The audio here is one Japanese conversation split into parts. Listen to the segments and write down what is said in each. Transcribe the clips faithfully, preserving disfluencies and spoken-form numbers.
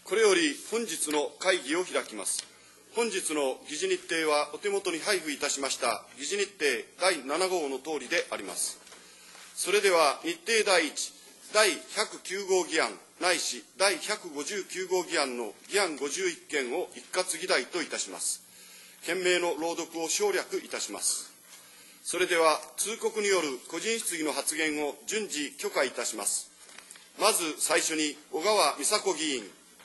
これより本日の会議を開きます。本日の議事日程はお手元に配布いたしました議事日程だいなな号の通りであります。それでは日程第一、だいひゃくきゅう号議案ないしだいひゃくごじゅうきゅう号議案の議案ごじゅういっけんを一括議題といたします。件名の朗読を省略いたします。それでは通告による個人質疑の発言を順次許可いたします。まず最初に小川美佐子議員。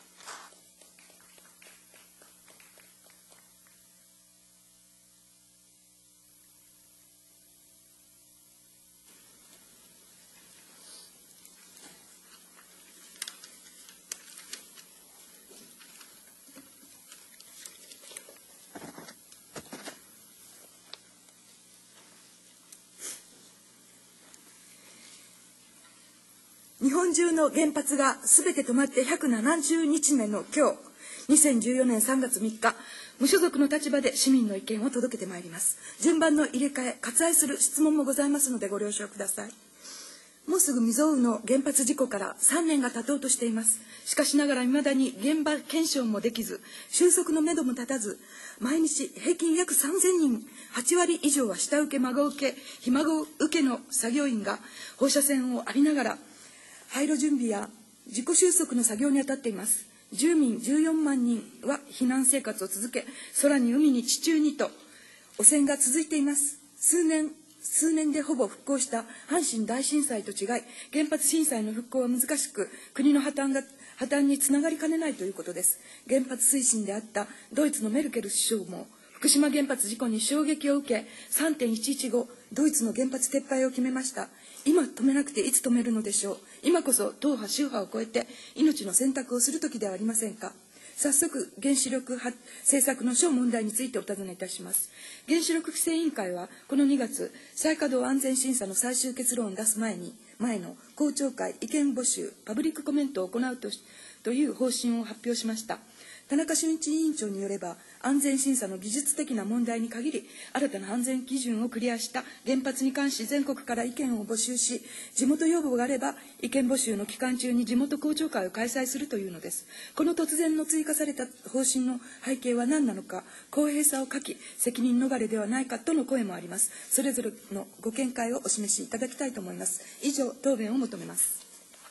日本中の原発がすべて止まってひゃくななじゅうにちめの今日、にせんじゅうよねんさんがつみっか、無所属の立場で市民の意見を届けてまいります。順番の入れ替え、割愛する質問もございますのでご了承ください。もうすぐ未曾有の原発事故からさんねんが経とうとしています。しかしながら未だに現場検証もできず、収束のめども立たず、毎日平均約さんぜんにん、はちわり以上は下請け、孫請け、ひ孫請けの作業員が放射線を浴びながら、廃炉準備や自己収束の作業に当たっています。住民じゅうよんまんにんは避難生活を続け、空に海に地中にと汚染が続いています。数年数年でほぼ復興した阪神大震災と違い、原発震災の復興は難しく、国の破綻が破綻につながりかねないということです。原発推進であったドイツのメルケル首相も福島原発事故に衝撃を受け さんてんいちいちご ドイツの原発撤廃を決めました。今止めなくていつ止めるのでしょう。今こそ党派宗派を超えて命の選択をする時ではありませんか。早速原子力政策の小問題についてお尋ねいたします。原子力規制委員会はこのにがつ、再稼働安全審査の最終結論を出す前に前の公聴会、意見募集、パブリックコメントを行うとという方針を発表しました。田中俊一委員長によれば、安全審査の技術的な問題に限り、新たな安全基準をクリアした原発に関し全国から意見を募集し、地元要望があれば意見募集の期間中に地元公聴会を開催するというのです。この突然の追加された方針の背景は何なのか、公平さを欠き責任逃れではないかとの声もあります。それぞれのご見解をお示しいただきたいと思います。以上、答弁を求めます。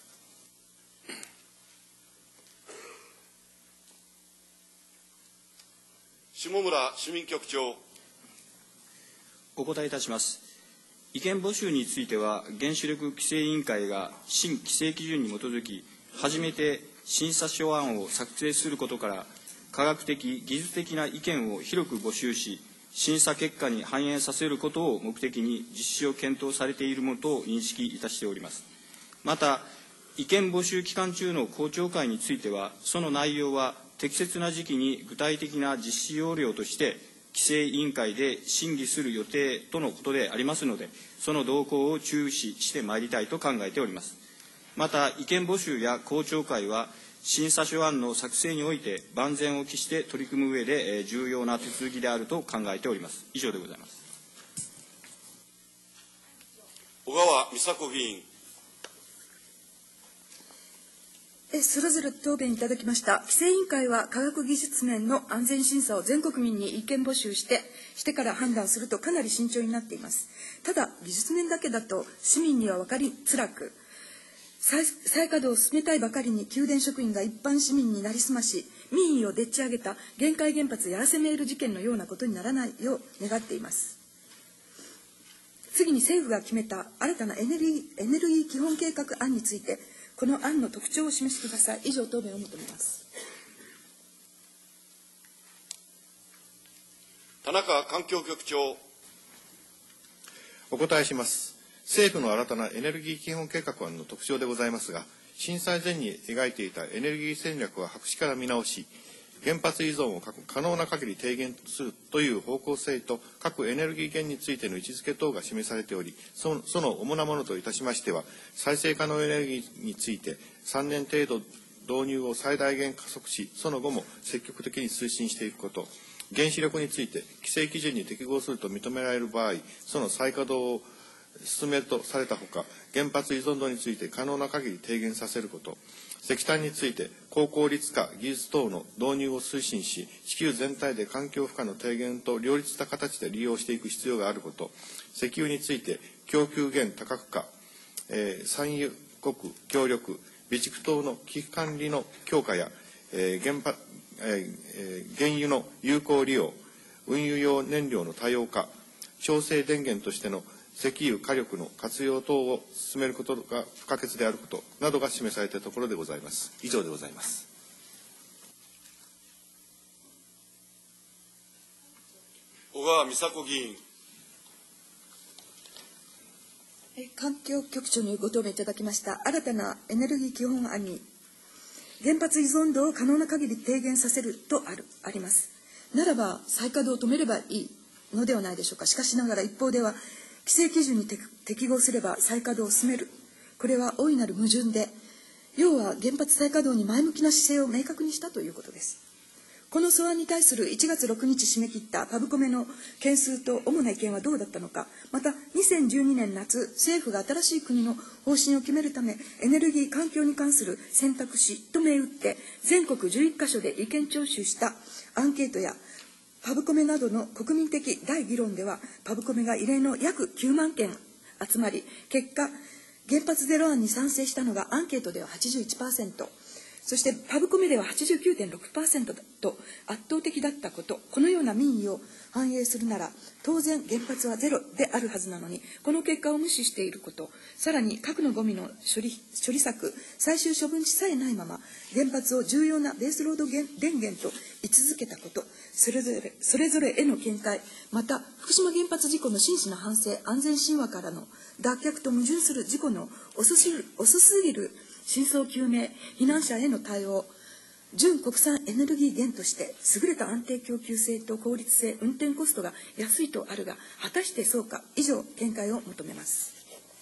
下村主任局長。 お答えいたします。意見募集については、原子力規制委員会が新規制基準に基づき、初めて審査書案を作成することから、科学的、技術的な意見を広く募集し、審査結果に反映させることを目的に実施を検討されているものと認識いたしております。また、意見募集期間中の公聴会については、その内容は適切な時期に具体的な実施要領として、規制委員会で審議する予定とのことでありますので、その動向を注視してまいりたいと考えております。また、意見募集や公聴会は、審査書案の作成において万全を期して取り組む上で重要な手続きであると考えております。以上でございます。 小川美佐子議員。 それぞれ答弁いただきました。規制委員会は科学技術面の安全審査を全国民に意見募集してしてから判断するとかなり慎重になっています。ただ技術面だけだと市民には分かりづらく、再, 再稼働を進めたいばかりに宮殿職員が一般市民になりすまし、民意をでっち上げた限界原発やらせメール事件のようなことにならないよう願っています。次に政府が決めた新たなエネルギー、エネルギー基本計画案について、この案の特徴をお示しください。以上、答弁を求めます。 田中環境局長。 お答えします。政府の新たなエネルギー基本計画案の特徴でございますが、震災前に描いていたエネルギー戦略は白紙から見直し、原発依存を可能な限り低減するという方向性と、各エネルギー源についての位置づけ等が示されており、その、その主なものといたしましては、再生可能エネルギーについてさんねん程度導入を最大限加速し、その後も積極的に推進していくこと、原子力について規制基準に適合すると認められる場合、その再稼働を進めるとされたほか、原発依存度について可能な限り低減させること、石炭について高効率化、技術等の導入を推進し、地球全体で環境負荷の低減と両立した形で利用していく必要があること、石油について供給源多角化、えー、産油国協力、備蓄等の危機管理の強化や、えー 原, 発えー、原油の有効利用、運輸用燃料の多様化、調整電源としての石油火力の活用等を進めることが不可欠であることなどが示されたところでございます。以上でございます。 小川美佐子議員。 環境局長にご答弁いただきました新たなエネルギー基本案に、原発依存度を可能な限り低減させるとあるあります。ならば再稼働を止めればいいのではないでしょうか。しかしながら一方では規制基準に適合すれば再稼働を進める、これは大いなる矛盾で、要は原発再稼働に前向きな姿勢を明確にしたということです。この素案に対するいちがつろくにち締め切ったパブコメの件数と主な意見はどうだったのか、またにせんじゅうにねん夏、政府が新しい国の方針を決めるためエネルギー環境に関する選択肢と銘打って全国じゅういっかしょで意見聴取したアンケートやパブコメなどの国民的大議論では、パブコメが異例の約きゅうまんけん集まり、結果原発ゼロ案に賛成したのがアンケートでは はちじゅういちパーセント、そしてパブコメでは はちじゅうきゅうてんろくパーセント と圧倒的だったこと、このような民意を反映するなら当然原発はゼロであるはずなのに、この結果を無視していること、さらに核のゴミの処理、処理策、最終処分地さえないまま原発を重要なベースロード電源と位置づけたこと、それぞれそれぞれへの見解、また福島原発事故の真摯な反省、安全神話からの脱却と矛盾する事故の遅すぎる、遅すぎる真相究明、避難者への対応、純国産エネルギー源として優れた安定供給性と効率性、運転コストが安いとあるが、果たしてそうか。以上、見解を求めます。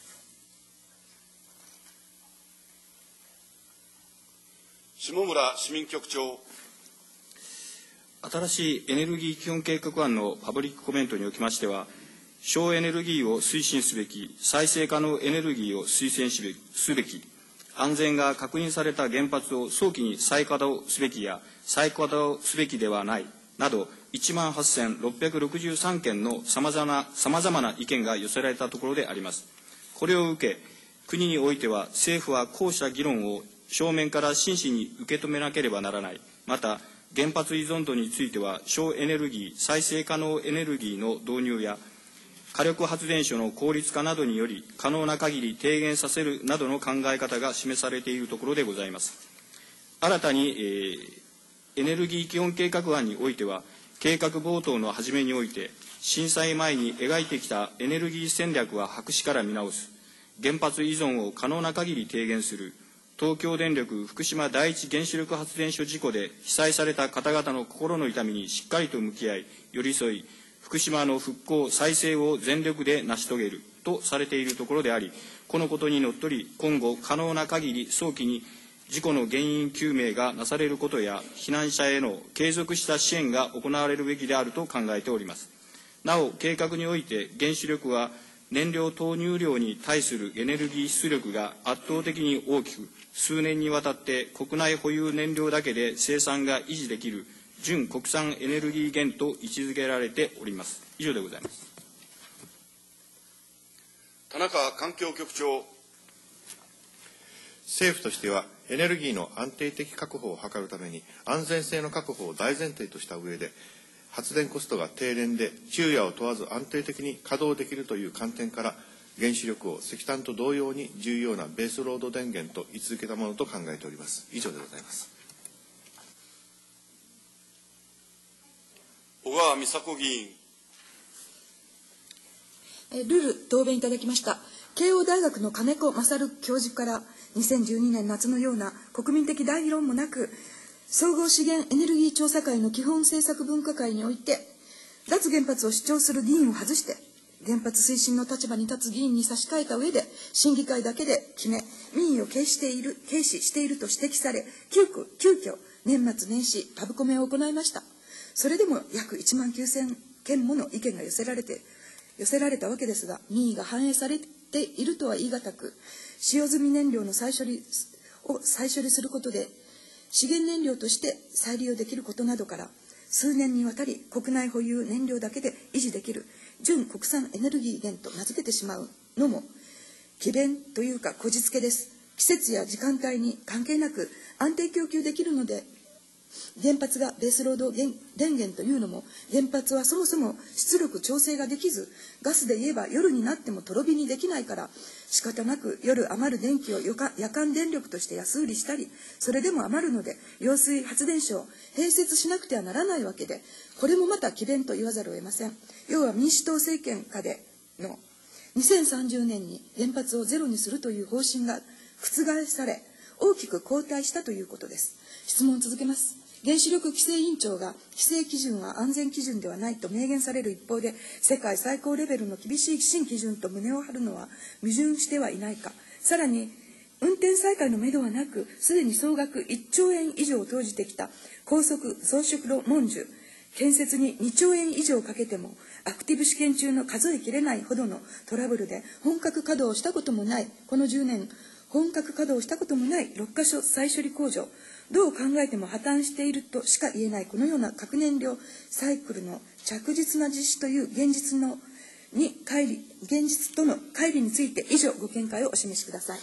下村市民局長。 新しいエネルギー基本計画案のパブリックコメントにおきましては、省エネルギーを推進すべき、再生可能エネルギーを推薦すべき、安全が確認された原発を早期に再稼働すべきや再稼働すべきではないなど、いちまんはっせんろっぴゃくろくじゅうさんけんのさまざまな意見が寄せられたところであります。これを受け、国においては政府はこうした議論を正面から真摯に受け止めなければならない。また、原発依存度については省エネルギー、再生可能エネルギーの導入や火力発電所の効率化などにより可能な限り低減させるなどの考え方が示されているところでございます。新たに、えー、エネルギー基本計画案においては、計画冒頭の初めにおいて、震災前に描いてきたエネルギー戦略は白紙から見直す、原発依存を可能な限り低減する、東京電力福島第一原子力発電所事故で被災された方々の心の痛みにしっかりと向き合い、寄り添い、福島の復興・再生を全力で成し遂げるとされているところであり、このことにのっとり、今後可能な限り早期に事故の原因究明がなされることや、避難者への継続した支援が行われるべきであると考えております。なお、計画において原子力は燃料投入量に対するエネルギー出力が圧倒的に大きく、数年にわたって国内保有燃料だけで生産が維持できる純国産エネルギー源と位置づけられております。以上でございます。 田中環境局長。 政府としてはエネルギーの安定的確保を図るために安全性の確保を大前提とした上で、発電コストが低廉で昼夜を問わず安定的に稼働できるという観点から原子力を石炭と同様に重要なベースロード電源と位置づけたものと考えております。以上でございます。 小川美佐子議員。 ルール答弁いただきました。慶応大学の金子勝教授からにせんじゅうにねん夏のような国民的大議論もなく、総合資源エネルギー調査会の基本政策分科会において脱原発を主張する議員を外して原発推進の立場に立つ議員に差し替えた上で審議会だけで決め、民意を軽視している軽視していると指摘され、急遽急遽年末年始パブコメを行いました。それでも約いちまんきゅうせんけんもの意見が寄せられて寄せられたわけですが、民意が反映されているとは言い難く、使用済み燃料の再処理を再処理することで資源燃料として再利用できることなどから、数年にわたり国内保有燃料だけで維持できる純国産エネルギー源と名付けてしまうのも詭弁というかこじつけです。季節や時間帯に関係なく安定供給できるので、原発がベースロード電源というのも、原発はそもそも出力調整ができず、ガスで言えば夜になってもとろ火にできないから、仕方なく夜余る電気を夜間電力として安売りしたり、それでも余るので揚水発電所を併設しなくてはならないわけで、これもまた詭弁と言わざるを得ません。要は民主党政権下でのにせんさんじゅうねんに原発をゼロにするという方針が覆され、大きく後退したということです。質問を続けます。原子力規制委員長が規制基準は安全基準ではないと明言される一方で、世界最高レベルの厳しい新基準と胸を張るのは矛盾してはいないか。さらに運転再開のめどはなく、すでに総額いっちょうえん以上を投じてきた高速増殖路文殊建設ににちょうえん以上かけても、アクティブ試験中の数えきれないほどのトラブルで本格稼働したこともない、このじゅうねん本格稼働したこともないろっかしょ再処理工場、どう考えても破綻しているとしか言えないこのような核燃料サイクルの着実な実施という現実のに乖離現実との乖離について以上ご見解をお示しください。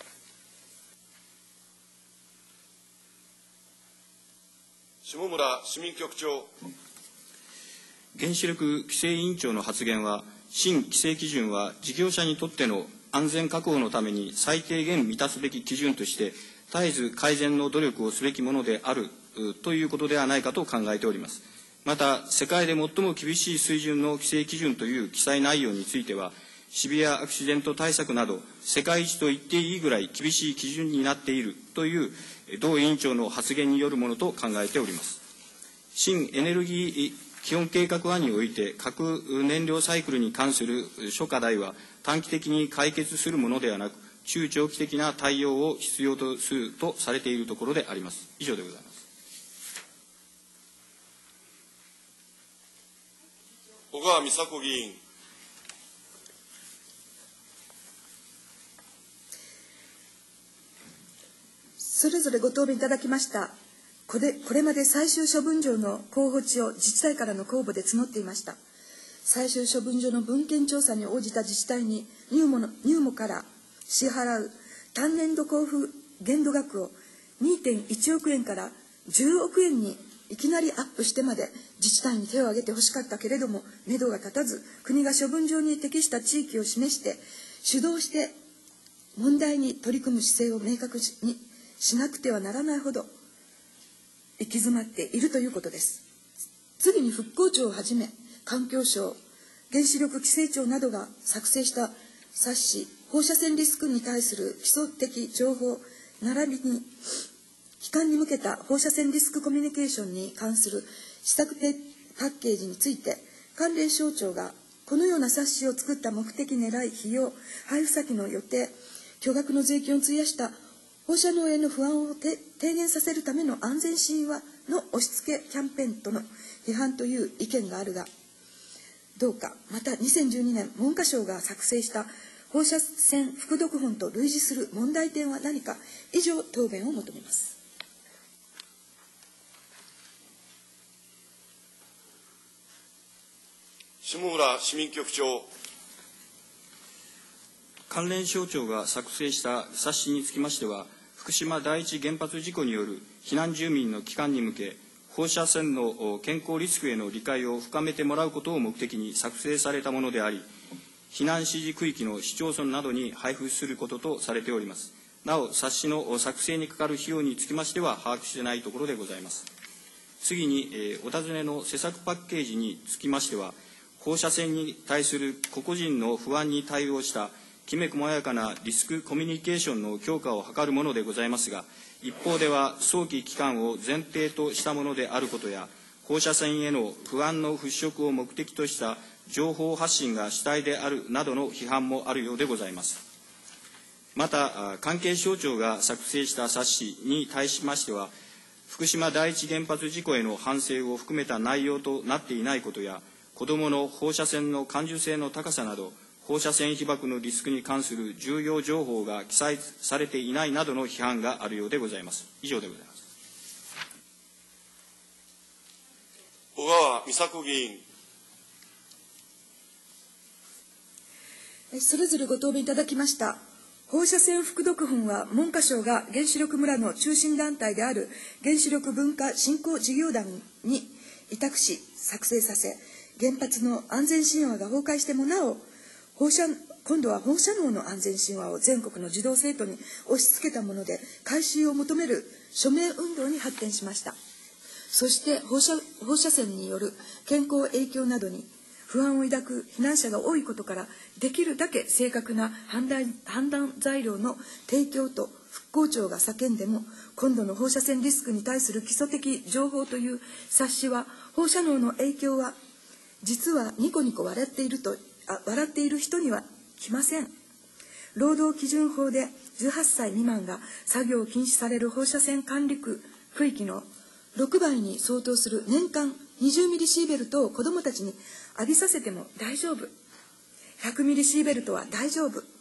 下村市民局長。 原子力規制委員長の発言は、新規制基準は事業者にとっての安全確保のために最低限満たすべき基準として絶えず改善の努力をすべきものであるということではないかと考えております。また、世界で最も厳しい水準の規制基準という記載内容については、シビアアクシデント対策など世界一と言っていいぐらい厳しい基準になっているという同委員長の発言によるものと考えております。新エネルギー基本計画案において、核燃料サイクルに関する諸課題は短期的に解決するものではなく、中長期的な対応を必要とするとされているところであります。以上でございます。 小川美佐子議員。 それぞれご答弁いただきましたこれ、これまで最終処分場の候補地を自治体からの公募で募っていました。最終処分場の文献調査に応じた自治体に入門の入門から支払う単年度交付限度額を にてんいちおくえんからじゅうおくえんにいきなりアップしてまで自治体に手を挙げてほしかったけれども、目処が立たず、国が処分場に適した地域を示して主導して問題に取り組む姿勢を明確にしなくてはならないほど行き詰まっているということです。次に復興庁をはじめ環境省、原子力規制庁などが作成した冊子、放射線リスクに対する基礎的情報並びに帰還に向けた放射線リスクコミュニケーションに関する施策パッケージについて、関連省庁がこのような冊子を作った目的、狙い、費用、配布先の予定、巨額の税金を費やした放射能への不安を低減させるための安全神話の押し付けキャンペーンとの批判という意見があるが、どうか。またにせんじゅうにねん文科省が作成した放射線副読本と類似する問題点は何か。以上、答弁を求めます。 下村市民局長。 関連省庁が作成した冊子につきましては、福島第一原発事故による避難住民の帰還に向け、放射線の健康リスクへの理解を深めてもらうことを目的に作成されたものであり、避難指示区域の市町村などに配布することとされております。なお、冊子の作成にかかる費用につきましては把握していないところでございます。次に、えー、お尋ねの施策パッケージにつきましては、放射線に対する個々人の不安に対応したきめ細やかなリスクコミュニケーションの強化を図るものでございますが、一方では早期帰還を前提としたものであることや、放射線への不安の払拭を目的とした情報発信が主体であるなどの批判もあるようでございます。また、関係省庁が作成した冊子に対しましては、福島第一原発事故への反省を含めた内容となっていないことや、子どもの放射線の感受性の高さなど、放射線被曝のリスクに関する重要情報が記載されていないなどの批判があるようでございます。以上でございます。 小川美佐子議員。 それぞれご答弁いただきました放射線副読本は文科省が原子力村の中心団体である原子力文化振興事業団に委託し作成させ、原発の安全神話が崩壊してもなお放射今度は放射能の安全神話を全国の児童生徒に押し付けたもので改修を求める署名運動に発展しました。そして放射放射線による健康影響などに不安を抱く避難者が多いことから、できるだけ正確な判断、判断材料の提供と復興庁が叫んでも、今度の放射線リスクに対する基礎的情報という冊子は、放射能の影響は実はニコニコ笑っているとあ笑っている人には来ません。労働基準法でじゅうはっさい未満が作業を禁止される放射線管理区区域のろくばいに相当する年間にじゅうミリシーベルトを子どもたちに浴びさせても大丈夫、ひゃくミリシーベルトは大丈夫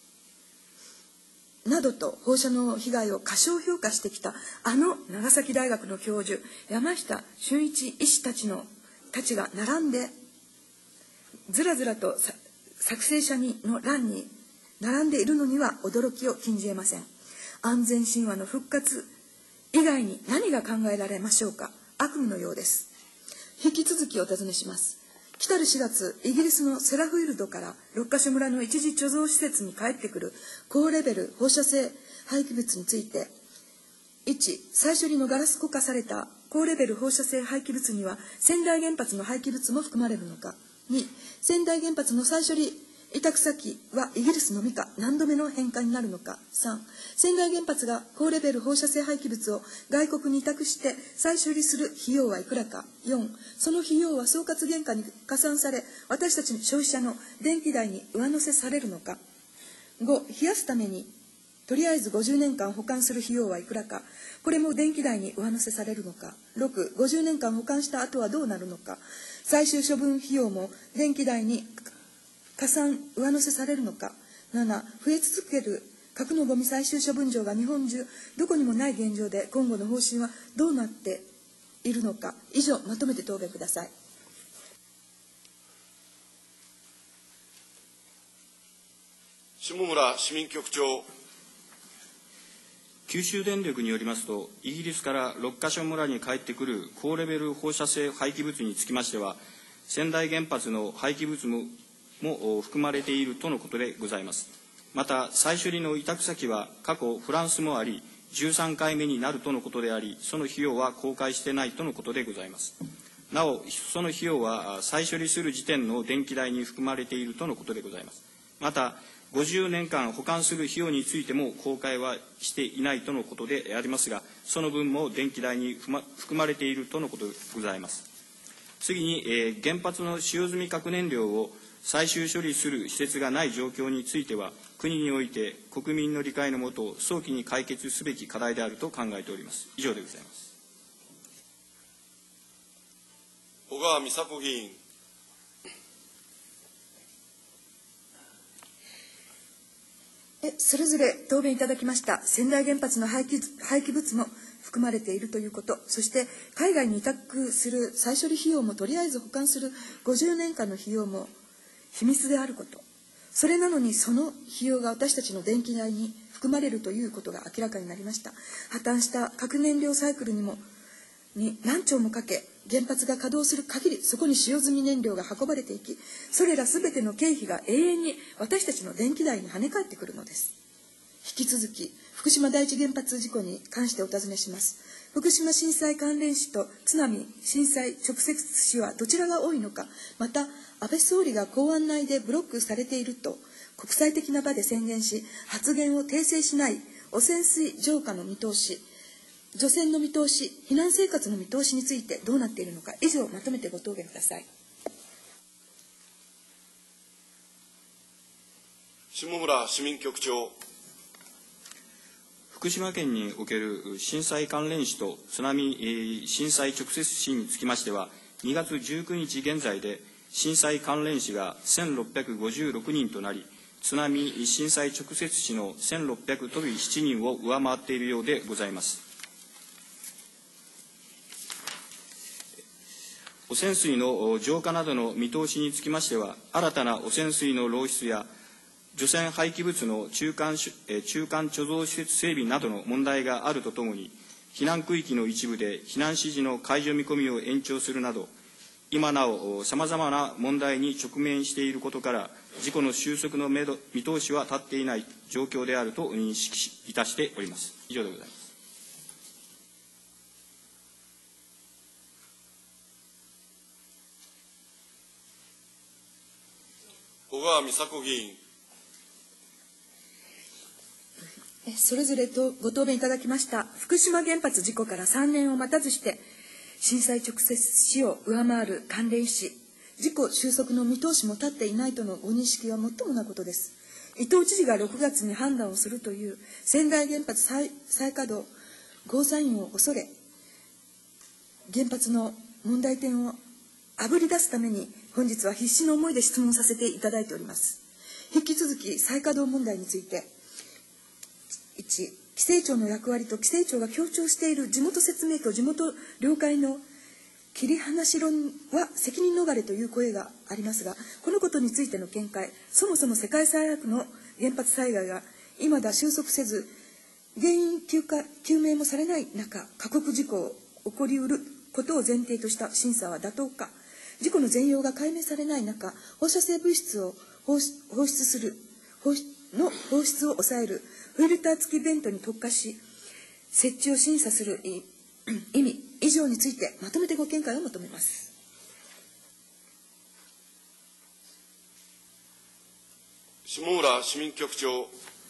などと放射能被害を過小評価してきたあの長崎大学の教授山下俊一医師たちのたちが並んでずらずらと作成者にの欄に並んでいるのには驚きを禁じ得ません。安全神話の復活以外に何が考えられましょうか。悪夢のようです。引き続きお尋ねします。来たるしがつ、イギリスのセラフィールドから六ヶ所村の一時貯蔵施設に帰ってくる高レベル放射性廃棄物について、いち、再処理のガラス固化された高レベル放射性廃棄物には仙台原発の廃棄物も含まれるのか。に、仙台原発の再処理委託先はイギリスのみか何度目の返還になるのか。さん、仙台原発が高レベル放射性廃棄物を外国に委託して再処理する費用はいくらか。よん、その費用は総括原価に加算され私たち消費者の電気代に上乗せされるのか。ご、冷やすためにとりあえずごじゅうねんかん保管する費用はいくらか。これも電気代に上乗せされるのか。ろく、ごじゅうねんかん保管した後はどうなるのか。最終処分費用も電気代に加算上乗せされるのか。なな、増え続ける核のゴミ最終処分場が日本中どこにもない現状で今後の方針はどうなっているのか。以上、まとめて答弁ください。 下村市民局長。 九州電力によりますと、イギリスから六ヶ所村に帰ってくる高レベル放射性廃棄物につきましては、仙台原発の廃棄物もも含まれているとのことでございます。また、再処理の委託先は過去フランスもあり、じゅうさんかいめになるとのことであり、その費用は公開してないとのことでございます。なお、その費用は再処理する時点の電気代に含まれているとのことでございます。また、ごじゅうねんかん保管する費用についても公開はしていないとのことでありますが、その分も電気代に含まれているとのことでございます。次に、えー、原発の使用済み核燃料を最終処理する施設がない状況については、国において国民の理解のもと早期に解決すべき課題であると考えております。以上でございます。 小川美佐子議員。 それぞれ答弁いただきました仙台原発の廃棄、廃棄物も含まれているということ、そして海外に委託する再処理費用もとりあえず保管するごじゅうねんかんの費用も秘密であること、それなのにその費用が私たちの電気代に含まれるということが明らかになりました。破綻した核燃料サイクルにもに何兆もかけ、原発が稼働する限りそこに使用済み燃料が運ばれていき、それらすべての経費が永遠に私たちの電気代に跳ね返ってくるのです。引き続き福島第一原発事故に関してお尋ねします。福島震災関連死と津波震災直接死はどちらが多いのか。また、安倍総理が公安内でブロックされていると国際的な場で宣言し、発言を訂正しない汚染水浄化の見通し、除染の見通し、避難生活の見通しについてどうなっているのか。以上、まとめてご答弁ください。 下村市民局長。 福島県における震災関連死と津波、えー、震災直接死につきましては、にがつじゅうくにち現在で震災関連死がせんろっぴゃくごじゅうろくにんとなり、津波震災直接死のせんろっぴゃくとびななにんを上回っているようでございます。 汚染水の浄化などの見通しにつきましては、新たな汚染水の漏出や除染廃棄物の中間中間貯蔵施設整備などの問題があるとともに、避難区域の一部で避難指示の解除見込みを延長するなど、今なおさまざまな問題に直面していることから、事故の収束のめど見通しは立っていない状況であると認識いたしております。以上でございます。 小川美佐子議員。 それぞれとご答弁いただきました福島原発事故からさんねんを待たずして震災直接死を上回る関連死、事故収束の見通しも立っていないとのご認識はもっともなことです。伊藤知事がろくがつに判断をするという川内原発 再, 再稼働ゴーサインを恐れ、原発の問題点をあぶり出すために本日は必死の思いで質問させていただいております。引き続き再稼働問題について、いち、規制庁の役割と規制庁が強調している地元説明と地元了解の切り離し論は責任逃れという声がありますが、このことについての見解、そもそも世界最悪の原発災害が未だ収束せず、原因究か究明もされない中、過酷事故を起こりうることを前提とした審査は妥当か、事故の全容が解明されない中、放射性物質を放出する放出の放出を抑えるフィルター付きベントに特化し、設置を審査する意味以上についてまとめてご見解を求めます。 下村市民局長。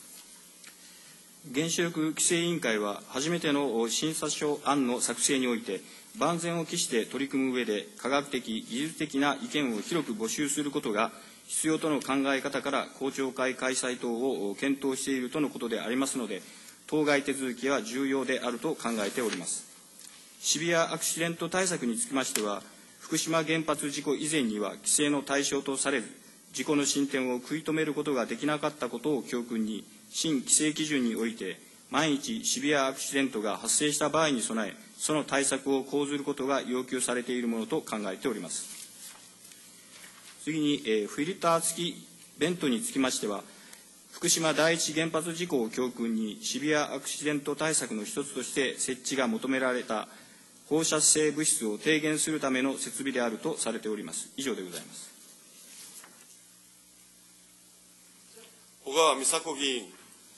原子力規制委員会は初めての審査書案の作成において、万全を期して取り組む上で科学的技術的な意見を広く募集することが必要との考え方から公聴会開催等を検討しているとのことでありますので、当該手続きは重要であると考えております。シビアアクシデント対策につきましては、福島原発事故以前には規制の対象とされず、事故の進展を食い止めることができなかったことを教訓に、新規制基準において、万一シビアアクシデントが発生した場合に備え、その対策を講ずることが要求されているものと考えております。次に、えー、フィルター付きベントにつきましては、福島第一原発事故を教訓にシビアアクシデント対策の一つとして設置が求められた放射性物質を低減するための設備であるとされております。以上でございます。 小川美佐子議員。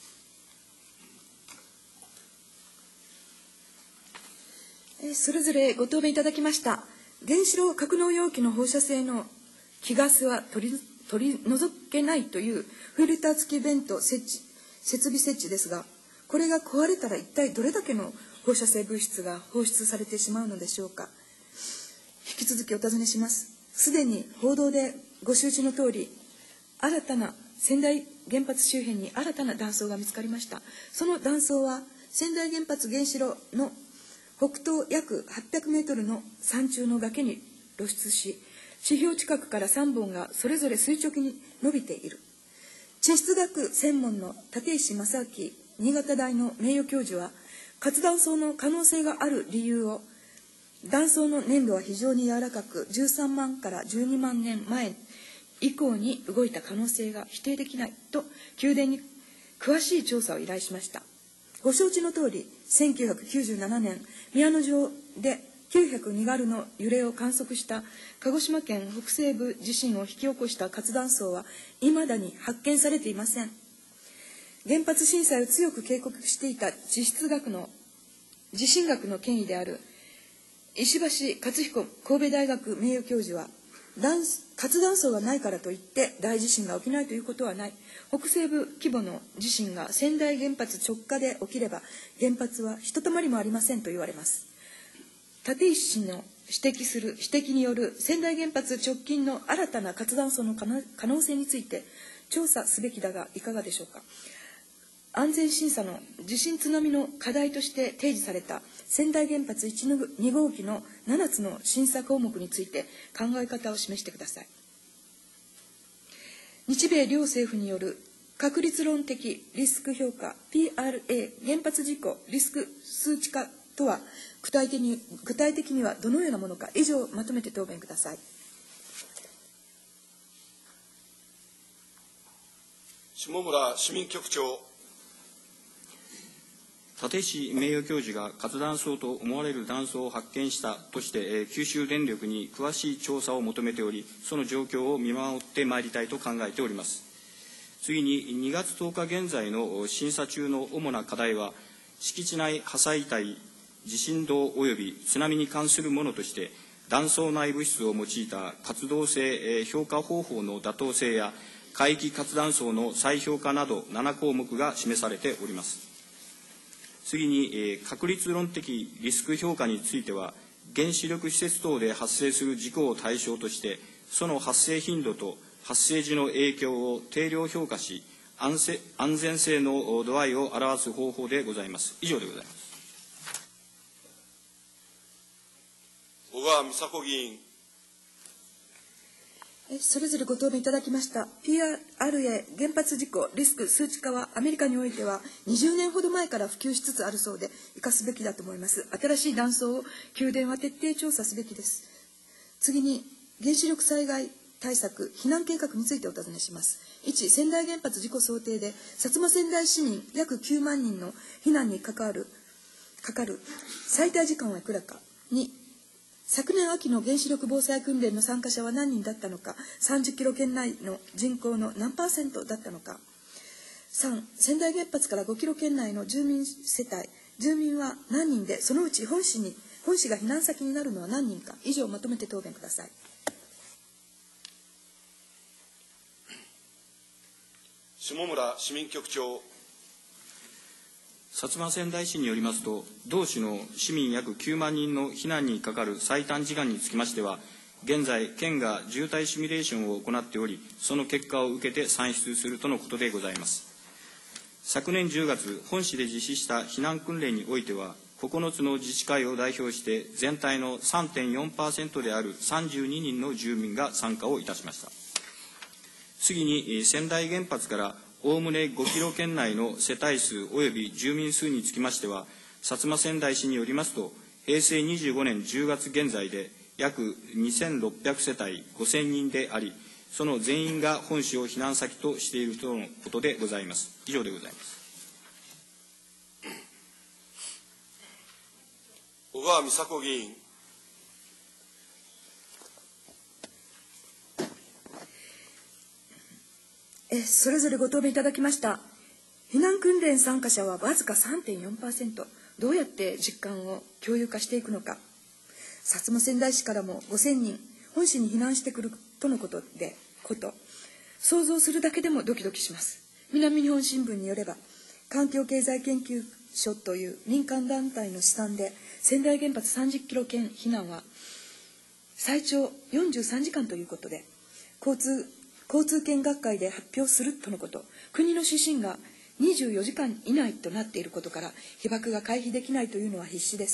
それぞれご答弁いただきました原子炉格納容器の放射性の気ガスは取り取り除けないというフィルター付きベント設置設備設置ですが、これが壊れたら一体どれだけの放射性物質が放出されてしまうのでしょうか。引き続きお尋ねします。すでに報道でご周知の通り、新たな川内原発周辺に新たな断層が見つかりました。その断層は川内原発原子炉の北東約はっぴゃくメートルの山中の崖に露出し、地表近くからさんぼんがそれぞれ垂直に伸びている。地質学専門の立石正明新潟大の名誉教授は、活断層の可能性がある理由を、断層の粘土は非常に柔らかく、じゅうさんまんからじゅうにまんねんまえ以降に動いた可能性が否定できないと、宮殿に詳しい調査を依頼しました。ご承知の通り、せんきゅうひゃくきゅうじゅうななねん、宮野城できゅうひゃくにガルの揺れを観測した鹿児島県北西部地震を引き起こした活断層は未だに発見されていません。原発震災を強く警告していた地質学の地震学の権威である石橋勝彦神戸大学名誉教授は、活断層がないからといって大地震が起きないということはない。北西部規模の地震が川内原発直下で起きれば原発はひとたまりもありませんと言われます。立石氏の指摘する指摘による川内原発直近の新たな活断層の可能性について調査すべきだがいかがでしょうか。安全審査の地震津波の課題として提示された川内原発いち、に号機のななつの審査項目について考え方を示してください。日米両政府による確率論的リスク評価 ピーアールエー 原発事故リスク数値化とは具体的に、具体的にはどのようなものか、以上まとめて答弁ください。 下村市民局長。 立石名誉教授が活断層と思われる断層を発見したとして、えー、九州電力に詳しい調査を求めており、その状況を見守ってまいりたいと考えております。次に、にがつとおか現在の審査中の主な課題は、敷地内破砕帯、地震動及び津波に関するものとして、断層内物質を用いた活動性、えー、評価方法の妥当性や、海域活断層の再評価などななこうもくが示されております。次に、えー、確率論的リスク評価については、原子力施設等で発生する事故を対象として、その発生頻度と発生時の影響を定量評価し、安安全性の度合いを表す方法でございます。以上でございます。 小川美佐子議員。 それぞれご答弁いただきました ピーアールエー 原発事故リスク数値化はアメリカにおいてはにじゅうねんほど前から普及しつつあるそうで、生かすべきだと思います。新しい断層を宮殿は徹底調査すべきです。次に、原子力災害対策避難計画についてお尋ねします。いち、仙台原発事故想定で薩摩川内市民約きゅうまんにんの避難にかかるかかる最大時間はいくらか。に、昨年秋の原子力防災訓練の参加者は何人だったのか、さんじゅっキロ圏内の人口の何パーセントだったのか。さん、仙台原発からごキロ圏内の住民世帯、住民は何人で、そのうち本市に本市が避難先になるのは何人か。以上まとめて答弁ください。 下村市民局長。 薩摩川内市によりますと、同市の市民約きゅうまんにんの避難にかかる最短時間につきましては、現在、県が渋滞シミュレーションを行っており、その結果を受けて算出するとのことでございます。昨年じゅうがつ、本市で実施した避難訓練においては、ここのつの自治会を代表して、全体の さんてんよんパーセント であるさんじゅうににんの住民が参加をいたしました。次に、仙台原発からおおむねごキロ圏内の世帯数及び住民数につきましては、薩摩川内市によりますと、へいせいにじゅうごねんじゅうがつ現在で約にせんろっぴゃくせたいごせんにんであり、その全員が本市を避難先としているとのことでございます。以上でございます。 小川美佐子議員。 それぞれご答弁いただきました。避難訓練参加者はわずか さんてんよんパーセント、どうやって実感を共有化していくのか。薩摩川内市からもごせんにん本市に避難してくるとのことでこと想像するだけでもドキドキします。南日本新聞によれば、環境経済研究所という民間団体の試算で、仙台原発さんじゅっキロ圏避難は最長よんじゅうさんじかんということで、交通交通圏学会で発表するとのこと。国の指針がにじゅうよじかん以内となっていることから、被爆が回避できないというのは必至です。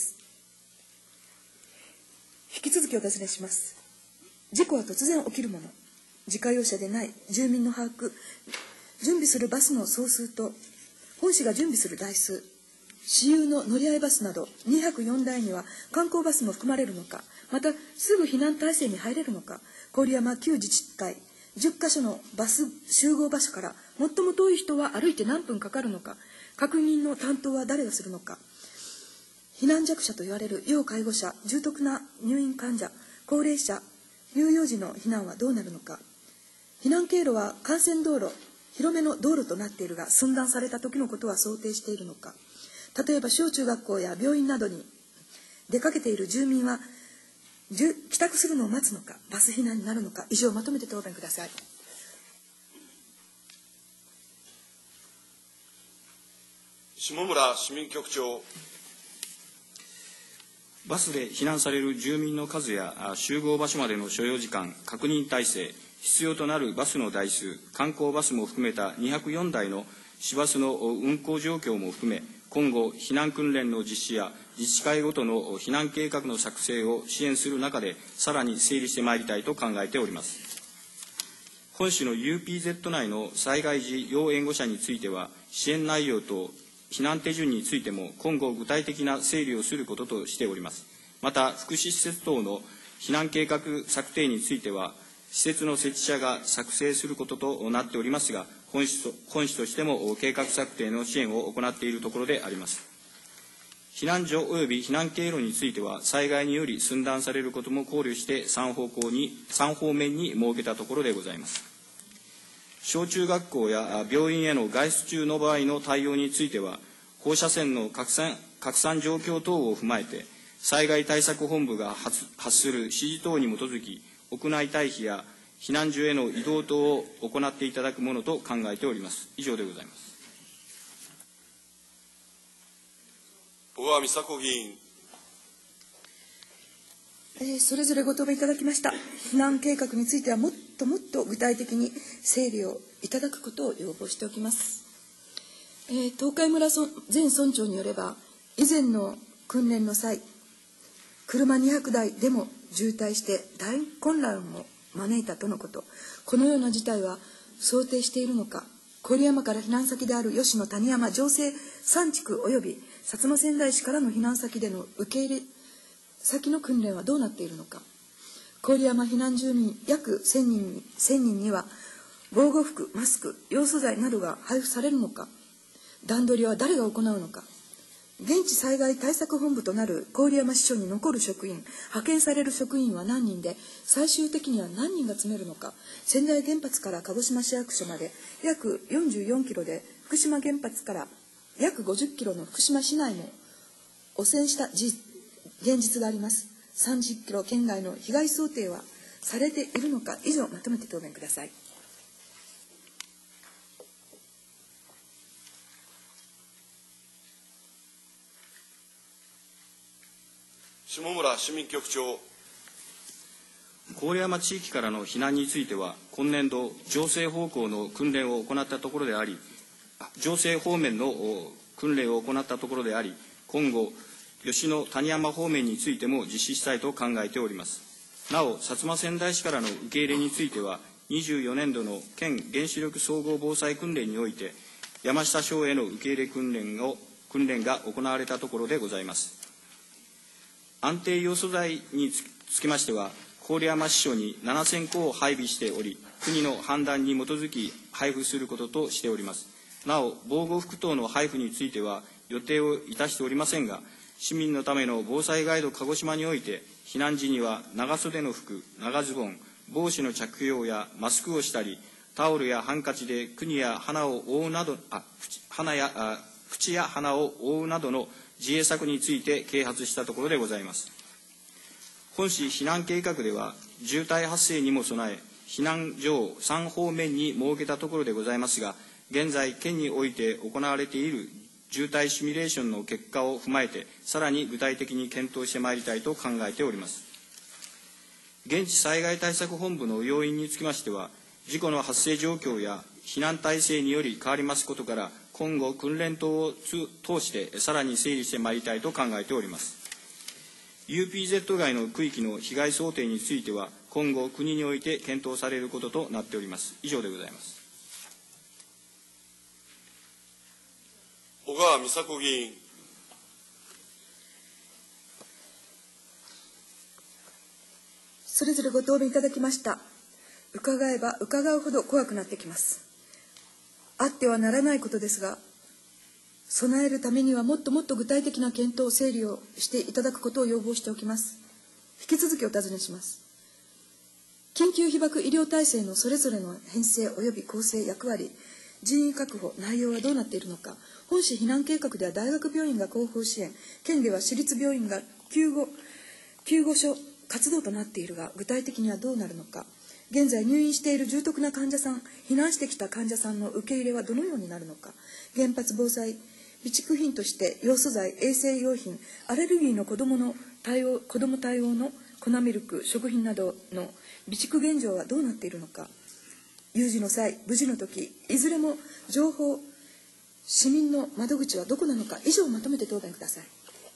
引き続きお尋ねします。事故は突然起きるもの、自家用車でない住民の把握、準備するバスの総数と本市が準備する台数、私有の乗り合いバスなどにひゃくよんだいには観光バスも含まれるのか、またすぐ避難体制に入れるのか、郡山旧自治会じゅっかしょのバス集合場所から最も遠い人は歩いて何分かかるのか、確認の担当は誰がするのか、避難弱者と言われる要介護者、重篤な入院患者、高齢者、乳幼児の避難はどうなるのか、避難経路は幹線道路、広めの道路となっているが、寸断された時のことは想定しているのか、例えば小中学校や病院などに出かけている住民は帰宅するのを待つのか、バス避難になるのか。以上まとめて答弁ください。 下村市民局長。 バスで避難される住民の数や集合場所までの所要時間、確認体制、必要となるバスの台数、観光バスも含めたにひゃくよんだいの市バスの運行状況も含め、今後、避難訓練の実施や自治会ごとの避難計画の作成を支援する中で、さらに整理してまいりたいと考えております。本市の ユーピーゼット 内の災害時要援護者については、支援内容と避難手順についても今後具体的な整理をすることとしております。また、福祉施設等の避難計画策定については、施設の設置者が作成することとなっておりますが、本市と、本市としても計画策定の支援を行っているところであります。避難所及び避難経路については、災害により寸断されることも考慮して3方向に、3方面に設けたところでございます。小中学校や病院への外出中の場合の対応については、放射線の拡散、拡散状況等を踏まえて、災害対策本部が 発, 発する指示等に基づき、屋内退避や避難所への移動等を行っていただくものと考えております。以上でございます。 小川美佐子議員。 えー、それぞれご答弁いただきました避難計画についてはもっともっと具体的に整理をいただくことを要望しておきます。えー、東海村前村長によれば、以前の訓練の際、車にひゃくだいでも渋滞して大混乱を招いたとのこと。このような事態は想定しているのか。郡山から避難先である吉野谷山城西三地区及び薩摩川内市からの避難先での受け入れ先の訓練はどうなっているのか。郡山避難住民約せんにんに、せんにんには防護服、マスク、ヨウ素材などが配布されるのか。段取りは誰が行うのか。現地災害対策本部となる郡山支所に残る職員、派遣される職員は何人で、最終的には何人が詰めるのか。仙台原発から鹿児島市役所まで約よんじゅうよんキロで、福島原発から約ごじゅっキロの福島市内も汚染した現実があります。さんじゅっキロ圏外の被害想定はされているのか。以上、まとめて答弁ください。 下村市民局長。 郡山地域からの避難については、今年度、情勢方向の訓練を行ったところであり、情勢方面の訓練を行ったところであり、今後、吉野谷山方面についても実施したいと考えております。なお、薩摩川内市からの受け入れについては、にじゅうよねんどの県原子力総合防災訓練において、山下省への受け入れ訓練を訓練が行われたところでございます。安定ヨウ素材につきましては、郡山支所にななせんこを配備しており、国の判断に基づき配布することとしております。なお、防護服等の配布については予定をいたしておりませんが、市民のための防災ガイド鹿児島において、避難時には長袖の服、長ズボン、帽子の着用やマスクをしたり、タオルやハンカチで国や鼻を覆うなど、あ、鼻や、あ、口や鼻を覆うなどの自衛策について啓発したところでございます。本市避難計画では、渋滞発生にも備え、避難所をさん方面に設けたところでございますが、現在、県において行われている渋滞シミュレーションの結果を踏まえて、さらに具体的に検討してまいりたいと考えております。現地災害対策本部の要因につきましては、事故の発生状況や避難体制により変わりますことから、今後、訓練等を通してさらに整理してまいりたいと考えております。ユーピーゼット 外の区域の被害想定については、今後、国において検討されることとなっております。以上でございます。 小川美佐子議員。 それぞれご答弁いただきました。伺えば伺うほど怖くなってきます。あってはならないことですが、備えるためにはもっともっと具体的な検討、整理をしていただくことを要望しておきます。引き続きお尋ねします。緊急被爆医療体制のそれぞれの編成及び構成、役割、人員確保、内容はどうなっているのか。本市避難計画では大学病院が後方支援、県では私立病院が救護、救護所活動となっているが、具体的にはどうなるのか。現在入院している重篤な患者さん、避難してきた患者さんの受け入れはどのようになるのか。原発防災備蓄品としてヨウ素材、衛生用品、アレルギーの子どもの対応、子ども対応の粉ミルク、食品などの備蓄現状はどうなっているのか。有事の際、無事の時、いずれも情報、市民の窓口はどこなのか。以上をまとめて答弁ください。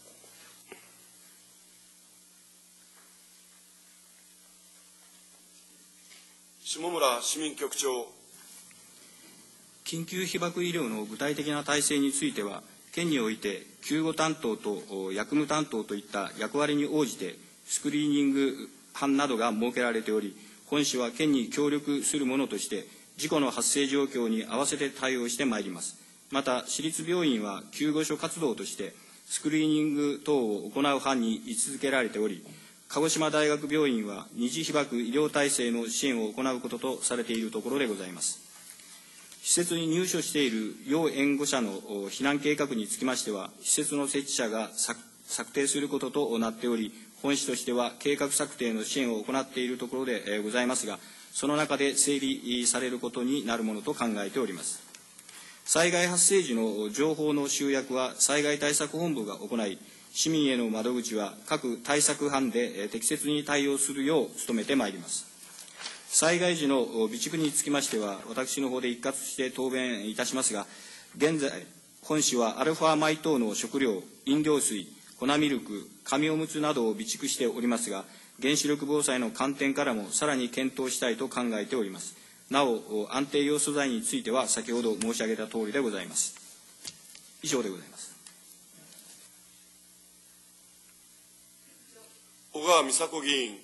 下村市民局長。 緊急被爆医療の具体的な体制については、 県において救護担当と薬務担当といった役割に応じてスクリーニング班などが設けられており、本市は県に協力するものとして事故の発生状況に合わせて対応してまいります。また市立病院は救護所活動としてスクリーニング等を行う班に位置づけられており、鹿児島大学病院は二次被爆医療体制の支援を行うこととされているところでございます。施設に入所している要援護者の避難計画につきましては、施設の設置者が策定することとなっており、本市としては計画策定の支援を行っているところでございますが、その中で整理されることになるものと考えております。災害発生時の情報の集約は災害対策本部が行い、市民への窓口は各対策班で適切に対応するよう努めてまいります。災害時の備蓄につきましては、私の方で一括して答弁いたしますが、現在、本市はアルファ米等の食料、飲料水、粉ミルク、紙おむつなどを備蓄しておりますが、原子力防災の観点からもさらに検討したいと考えております。なお、安定用素材については先ほど申し上げたとおりでございます。以上でございます。 小川美佐子議員。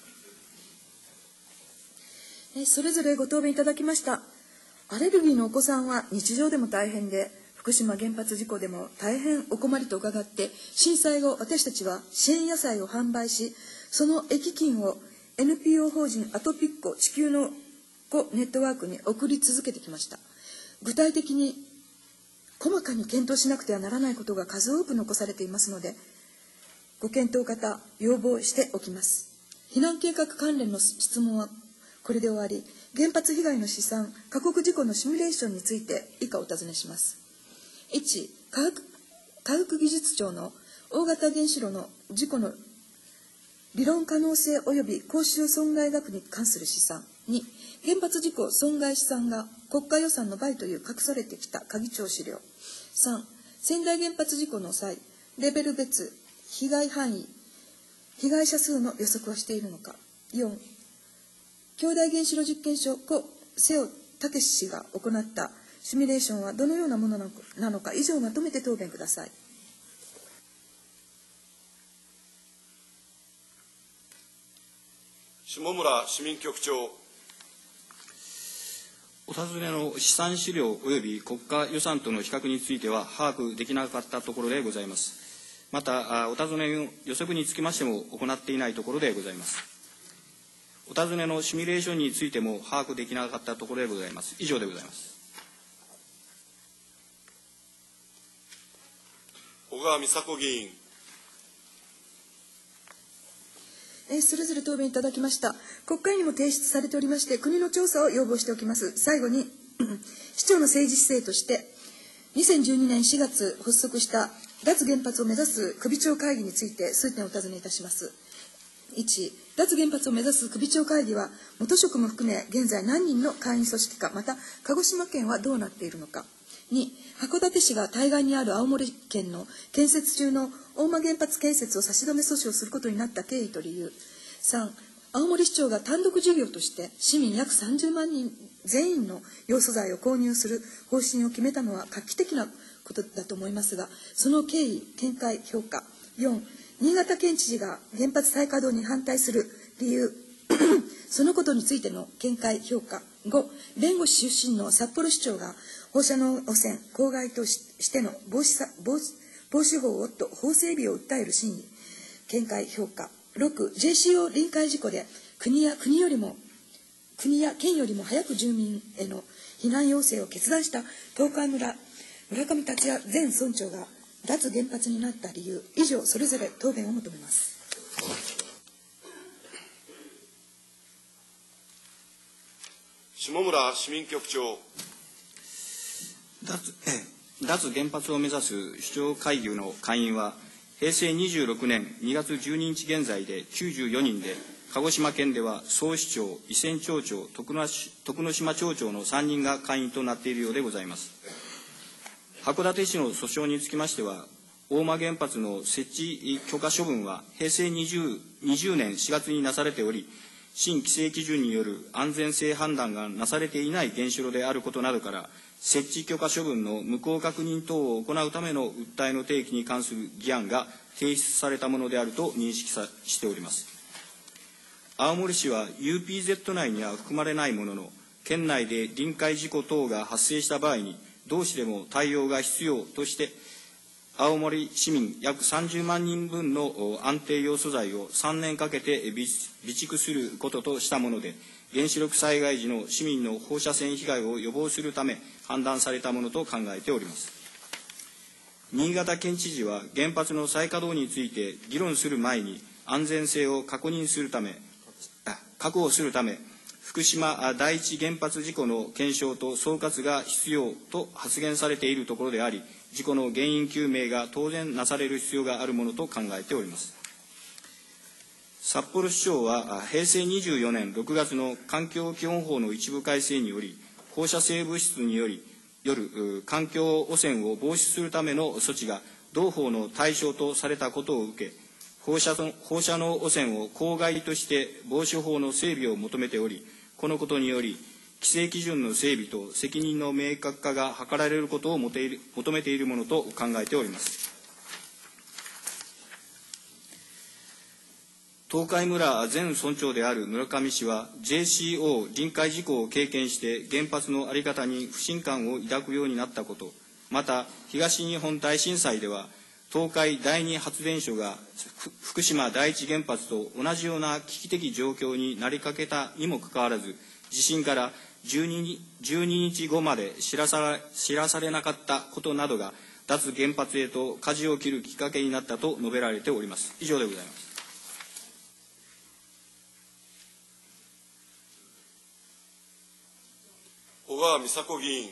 それぞれご答弁いただきました。アレルギーのお子さんは日常でも大変で、福島原発事故でも大変お困りと伺って、震災後私たちは支援野菜を販売し、その益金を エヌピーオー 法人アトピッコ地球の子ネットワークに送り続けてきました。具体的に細かに検討しなくてはならないことが数多く残されていますので、ご検討方要望しておきます。避難計画関連の質問はこれで終わり、原発被害の試算、過酷事故のシミュレーションについて以下お尋ねします。いち、科学、科学技術庁の大型原子炉の事故の理論可能性及び公衆損害額に関する試算。に、原発事故損害試算が国家予算の倍という隠されてきた鍵帳資料。さん、仙台原発事故の際、レベル別、被害範囲、被害者数の予測はしているのか。よん、兄弟原子炉実験所故瀬尾武氏が行ったシミュレーションはどのようなものなのか、以上まとめて答弁ください。 下村市民局長。 お尋ねの試算資料及び国家予算との比較については把握できなかったところでございます。また、お尋ねの予測につきましても行っていないところでございます。お尋ねのシミュレーションについても把握できなかったところでございます。以上でございます。 小川美佐子議員。 えそれぞれ答弁いただきました。国会にも提出されておりまして、国の調査を要望しておきます。最後に、市長の政治姿勢として、にせんじゅうにねんしがつ発足した脱原発を目指す首長会議について数点お尋ねいたします。いち、脱原発を目指す首長会議は、元職も含め現在何人の会員組織か、また鹿児島県はどうなっているのか。に、函館市が対岸にある青森県の建設中の大間原発建設を差し止め措置をすることになった経緯と理由。さん、青森市長が単独事業として市民約さんじゅうまんにん全員の要素材を購入する方針を決めたのは画期的なことだと思いますが、その経緯、見解、評価。よん、新潟県知事が原発再稼働に反対する理由。そのことについての見解、評価。ご、弁護士出身の札幌市長が放射能汚染、公害としての防止防止防止法をと法整備を訴える審議、見解、評価。ろく、ジェーシーオー 臨界事故で国や国よりも国や県よりも早く住民への避難要請を決断した東海村村上達也前村長が脱原発になった理由。以上、それぞれ答弁を求めます。 下村市民局長。 脱脱原発を目指す首長会議の会員は、平成にじゅうろくねんにがつじゅうににち現在できゅうじゅうよにんで、鹿児島県では総市長、伊仙町長、徳之島町長のさんにんが会員となっているようでございます。函館市の訴訟につきましては、大間原発の設置許可処分は平成にじゅうねんしがつになされており、新規制基準による安全性判断がなされていない原子炉であることなどから、 設置許可処分の無効確認等を行うための訴えの提起に関する議案が提出されたものであると認識さしております。青森市は ユーピーゼット 内には含まれないものの、県内で臨界事故等が発生した場合に、同市でも対応が必要として、青森市民約さんじゅうまんにんぶんの安定ヨウ素材をさんねんかけて備蓄することとしたもので、原子力災害時の市民の放射線被害を予防するため判断されたものと考えております。新潟県知事は原発の再稼働について議論する前に安全性を確認するため、確保するため、福島第一原発事故の検証と総括が必要と発言されているところであり、事故の原因究明が当然なされる必要があるものと考えております。札幌市長はへいせいにじゅうよねんろくがつの環境基本法の一部改正により、放射性物質によりよる環境汚染を防止するための措置が同法の対象とされたことを受け、放射の、放射能汚染を公害として防止法の整備を求めており、このことにより、規制基準の整備と責任の明確化が図られることを求めているものと考えております。東海村前村長である村上氏は ジェーシーオー 臨界事故を経験して原発の在り方に不信感を抱くようになったこと、また東日本大震災では東海第二発電所が福島第一原発と同じような危機的状況になりかけたにもかかわらず、地震からじゅうににちごまで知らされ、知らされなかったことなどが脱原発へと舵を切るきっかけになったと述べられております。以上でございます。 小川美佐子議員。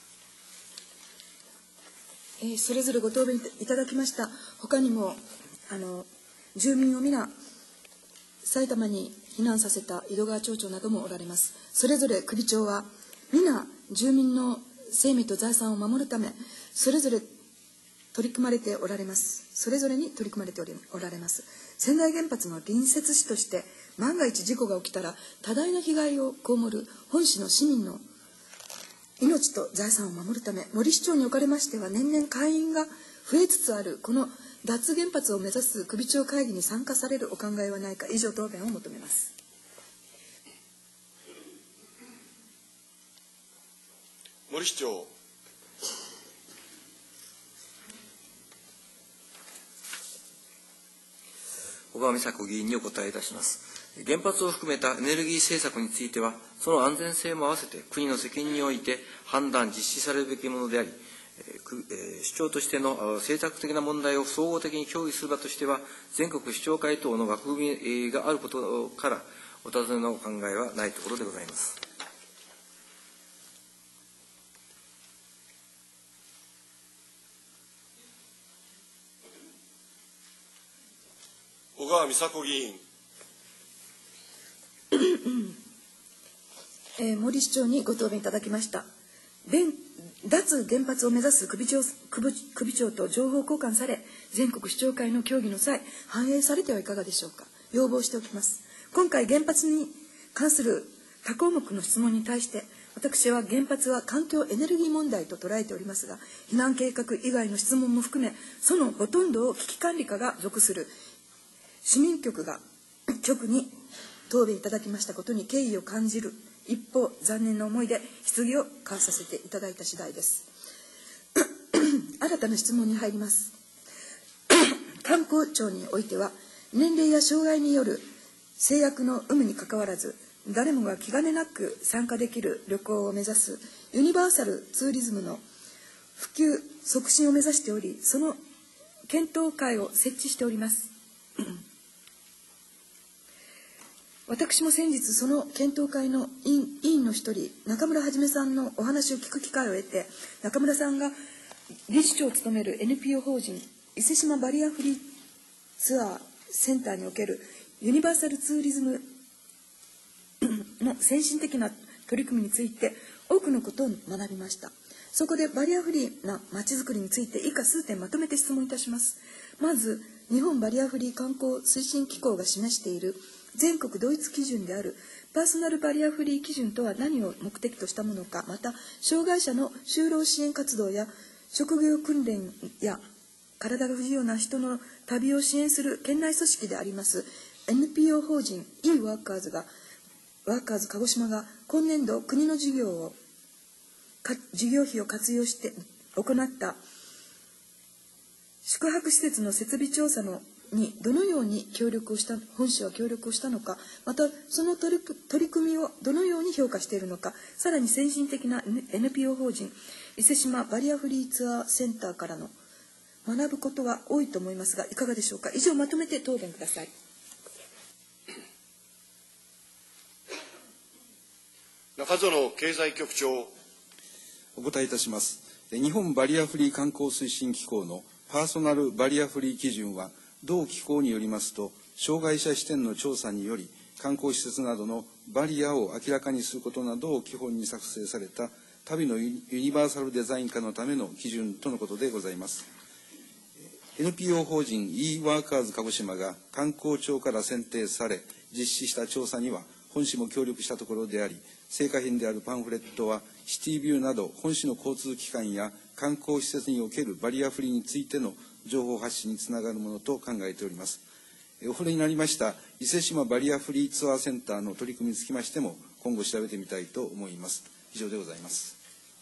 えー、それぞれご答弁いただきました。他にもあの住民を皆埼玉に避難させた井戸川町長などもおられます。それぞれ首長は皆住民の生命と財産を守るためそれぞれ取り組まれておられます。それぞれに取り組まれておられます。仙台原発の隣接市として万が一事故が起きたら多大な被害を被る本市の市民の命と財産を守るため、森市長におかれましては年々会員が増えつつあるこの脱原発を目指す首長会議に参加されるお考えはないか。以上答弁を求めます。 森市長。 小川美佐子議員にお答えいたします。原発を含めたエネルギー政策については、その安全性も合わせて国の責任において判断、実施されるべきものであり、市長としての政策的な問題を総合的に協議する場としては、全国市長会等の枠組みがあることから、お尋ねのお考えはないところでございます。 小川美佐子議員。 えー、森市長にご答弁いただきました。脱原発を目指す首長、首、首長と情報交換され、全国市長会の協議の際、反映されてはいかがでしょうか。要望しておきます。今回原発に関する他項目の質問に対して、私は原発は環境エネルギー問題と捉えておりますが、避難計画以外の質問も含め、そのほとんどを危機管理課が属する市民局が局に答弁いただきましたことに敬意を感じる一方、残念な思いで質疑を交わさせていただいた次第です。新たな質問に入ります。観光庁においては、年齢や障害による制約の有無にかかわらず、誰もが気兼ねなく参加できる旅行を目指すユニバーサルツーリズムの普及促進を目指しており、その検討会を設置しております。私も先日その検討会の委員、委員の一人中村はじめさんのお話を聞く機会を得て、中村さんが理事長を務める エヌピーオー 法人伊勢志摩バリアフリーツアーセンターにおけるユニバーサルツーリズムの先進的な取り組みについて多くのことを学びました。そこでバリアフリーなまちづくりについて以下数点まとめて質問いたします。まず、日本バリアフリー観光推進機構が示している全国同一基準であるパーソナルバリアフリー基準とは何を目的としたものか、また障害者の就労支援活動や職業訓練や体が不自由な人の旅を支援する県内組織であります エヌピーオー 法人 e ワーカーズがワーカーズ鹿児島が今年度国の事業を事業費を活用して行った宿泊施設の設備調査のにどのように協力をした本市は協力をしたのか、またその取り取り組みをどのように評価しているのか、さらに先進的な エヌピーオー 法人伊勢志摩バリアフリーツアーセンターからの学ぶことは多いと思いますが、いかがでしょうか。以上まとめて答弁ください。 中園経済局長。 お答えいたします。日本バリアフリー観光推進機構のパーソナルバリアフリー基準は、同機構によりますと、障害者視点の調査により、観光施設などのバリアを明らかにすることなどを基本に作成された旅のユニバーサルデザイン化のための基準とのことでございます。エヌピーオー 法人 e ワーカーズ鹿児島が観光庁から選定され実施した調査には本市も協力したところであり、成果品であるパンフレットはシティビューなど本市の交通機関や観光施設におけるバリアフリーについての情報発信につながるものと考えております。お触れになりました伊勢志摩バリアフリーツアーセンターの取り組みにつきましても今後調べてみたいと思います。以上でございます。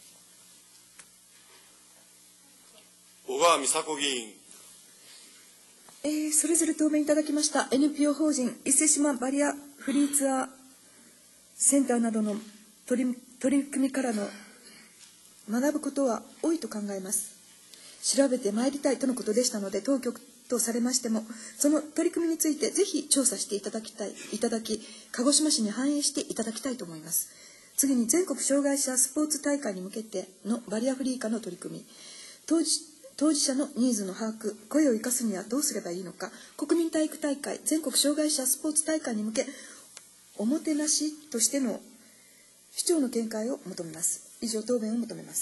小川美佐子議員。 えー、それぞれ答弁いただきました エヌピーオー 法人伊勢志摩バリアフリーツアーセンターなどの取り、取り組みからの学ぶことは多いと考えます。調べてまいりたいとのことでしたので、当局とされましてもその取り組みについてぜひ調査していただきたいいただき鹿児島市に反映していただきたいと思います。次に全国障害者スポーツ大会に向けてのバリアフリー化の取り組み、当時当事者のニーズの把握、声を生かすにはどうすればいいのか、国民体育大会、全国障害者スポーツ大会に向け、おもてなしとしての市長の見解を求めます。以上、答弁を求めます。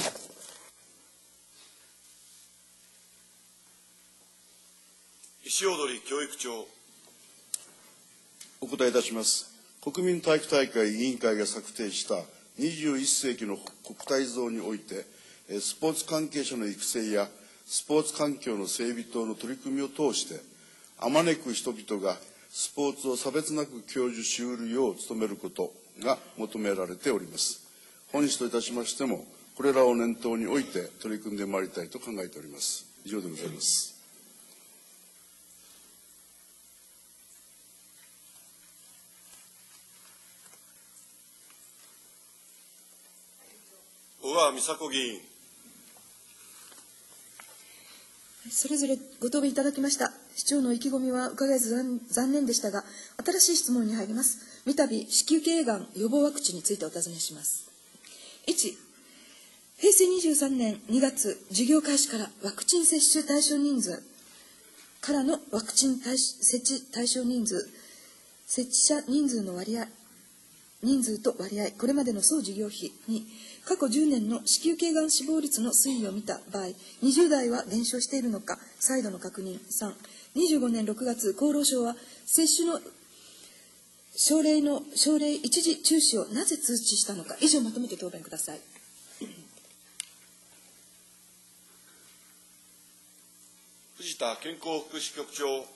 石踊教育長。 お答えいたします。国民体育大会委員会が策定したにじゅういっせいきの国体像において、スポーツ関係者の育成やスポーツ環境の整備等の取り組みを通して、あまねく人々がスポーツを差別なく享受しうるよう努めることが求められております。本市といたしましても、これらを念頭において取り組んでまいりたいと考えております。以上でございます。 小川美佐子議員。 それぞれご答弁いただきました。市長の意気込みは伺えず残念でしたが、新しい質問に入ります。三度子宮頸がん予防ワクチンについてお尋ねします。いち、へいせいにじゅうさんねんにがつ事業開始からワクチン接種対象人数からのワクチン対設置対象人数、設置者人数の割合、人数と割合、これまでの総事業費に過去じゅうねんの子宮頸がん死亡率の推移を見た場合、にじゅうだいは減少しているのか、再度の確認。さん、にじゅうごねんろくがつ、厚労省は接種の奨励の奨励一時中止をなぜ通知したのか。以上まとめて答弁ください。 藤田健康福祉局長。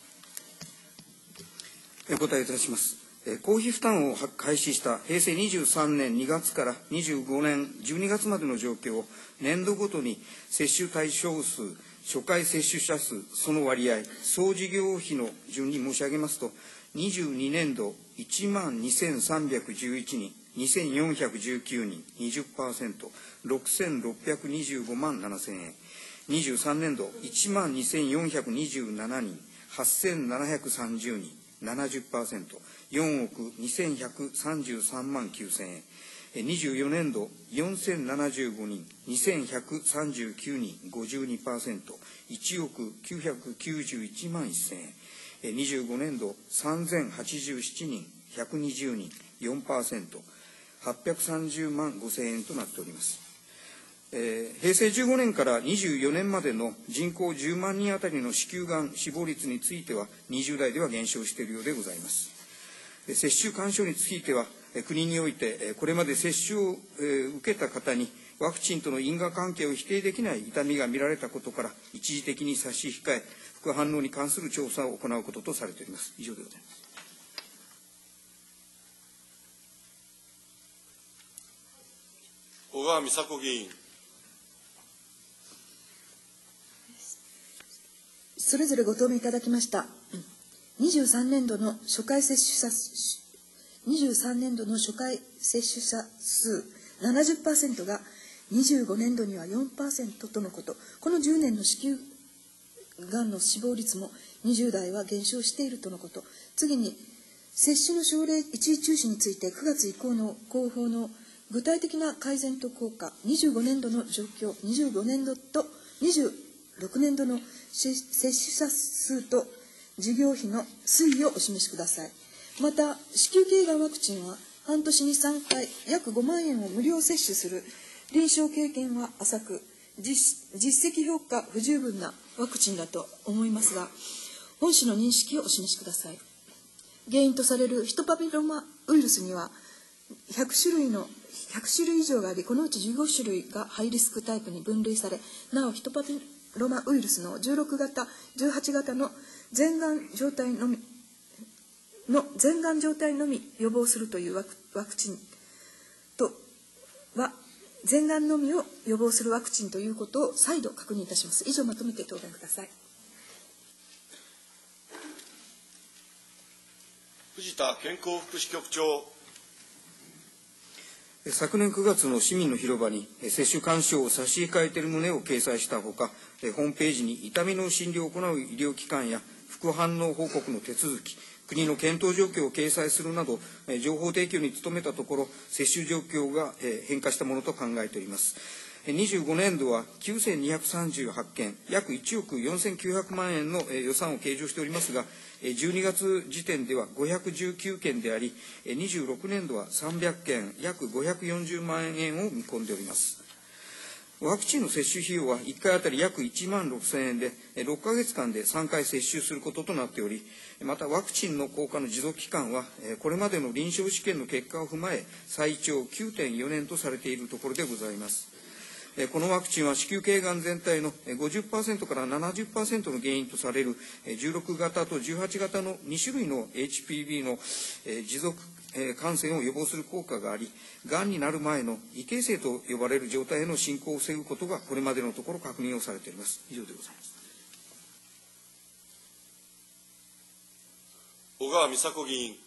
お答えいたします。公費負担を開始したへいせいにじゅうさんねんにがつからにじゅうごねんじゅうにがつまでの状況を年度ごとに接種対象数、初回接種者数、その割合、総事業費の順に申し上げますと、にじゅうにねんどいちまんにせんさんびゃくじゅういちにん、にせんよんひゃくじゅうきゅうにん、にじゅっパーセント、ろくせんろっぴゃくにじゅうごまんななせんえん、にじゅうさんねんどいちまんにせんよんひゃくにじゅうななにん、はっせんななひゃくさんじゅうにん、ななじゅっパーセント、よんおくにせんひゃくさんじゅうさんまんきゅうせんえん、にじゅうよねんどよんせんななじゅうごにん、にせんひゃくさんじゅうきゅうにん、ごじゅうにパーセント、いちおくきゅうひゃくきゅうじゅういちまんせんえん、にじゅうごねんどさんぜんはちじゅうななにん、ひゃくにじゅうにん、よんパーセント、はっぴゃくさんじゅうまんごせんえんとなっております。 えー、平成じゅうごねんからにじゅうよねんまでの人口じゅうまんにんあたりの子宮がん死亡率については、にじゅう代では減少しているようでございます。接種勧奨については、国においてこれまで接種を受けた方にワクチンとの因果関係を否定できない痛みが見られたことから、一時的に差し控え、副反応に関する調査を行うこととされております。以上でございます。 小川美佐子議員。 それぞれご答弁いただきました。にじゅうさんねんどの初回接種者にじゅうさんねんどの初回接種者数 ななじゅっパーセント がにじゅうごねんどには よんパーセント とのこと。このじゅうねんの子宮がんの死亡率もにじゅう代は減少しているとのこと。次に、接種の奨励一時中止についてくがつ以降の広報の具体的な改善と効果、にじゅうごねんどの状況、にじゅうごねんどとにじゅうろくねんどの接種者数と事業費の推移をお示しください。また、子宮頸がんワクチンは半年にさんかい約ごまんえんを無料接種する臨床経験は浅く、実, 実績評価不十分なワクチンだと思いますが、本氏の認識をお示しください。原因とされるヒトパピロマウイルスにはひゃくしゅるいのひゃくしゅるい以上があり、このうちじゅうごしゅるいがハイリスクタイプに分類され、なおヒトパピロマウイルスのじゅうろくがた、じゅうはちがたの全がん状態のみの全がん状態のみ予防するというワク、ワクチンとは全がんのみを予防するワクチンということを再度確認いたします。以上まとめて答弁ください。 藤田健康福祉局長。 昨年くがつの市民の広場に接種勧奨を差し控えている旨を掲載したほか、ホームページに痛みの診療を行う医療機関や副反応報告の手続き、国の検討状況を掲載するなど、情報提供に努めたところ、接種状況が変化したものと考えております。にじゅうごねんどはきゅうせんにひゃくさんじゅうはちけん、約いちおくよんせんきゅうひゃくまんえんの予算を計上しておりますが、じゅうにがつ時点ではごひゃくじゅうきゅうけんであり、にじゅうろくねんどはさんびゃっけん、約ごひゃくよんじゅうまんえんを見込んでおります。ワクチンの接種費用はいっかいあたり約いちまんろくせんえんで、ろっかげつかんでさんかい接種することとなっており、またワクチンの効果の持続期間は、これまでの臨床試験の結果を踏まえ、最長 きゅうてんよねんとされているところでございます。このワクチンは子宮頸がん全体の ごじゅっパーセント から ななじゅっパーセント の原因とされるじゅうろくがたとじゅうはちがたのにしゅるいの エイチピービー の持続感染を予防する効果があり、がんになる前の異形成と呼ばれる状態への進行を防ぐことがこれまでのところ確認をされております。以上でございます。 小川美佐子議員。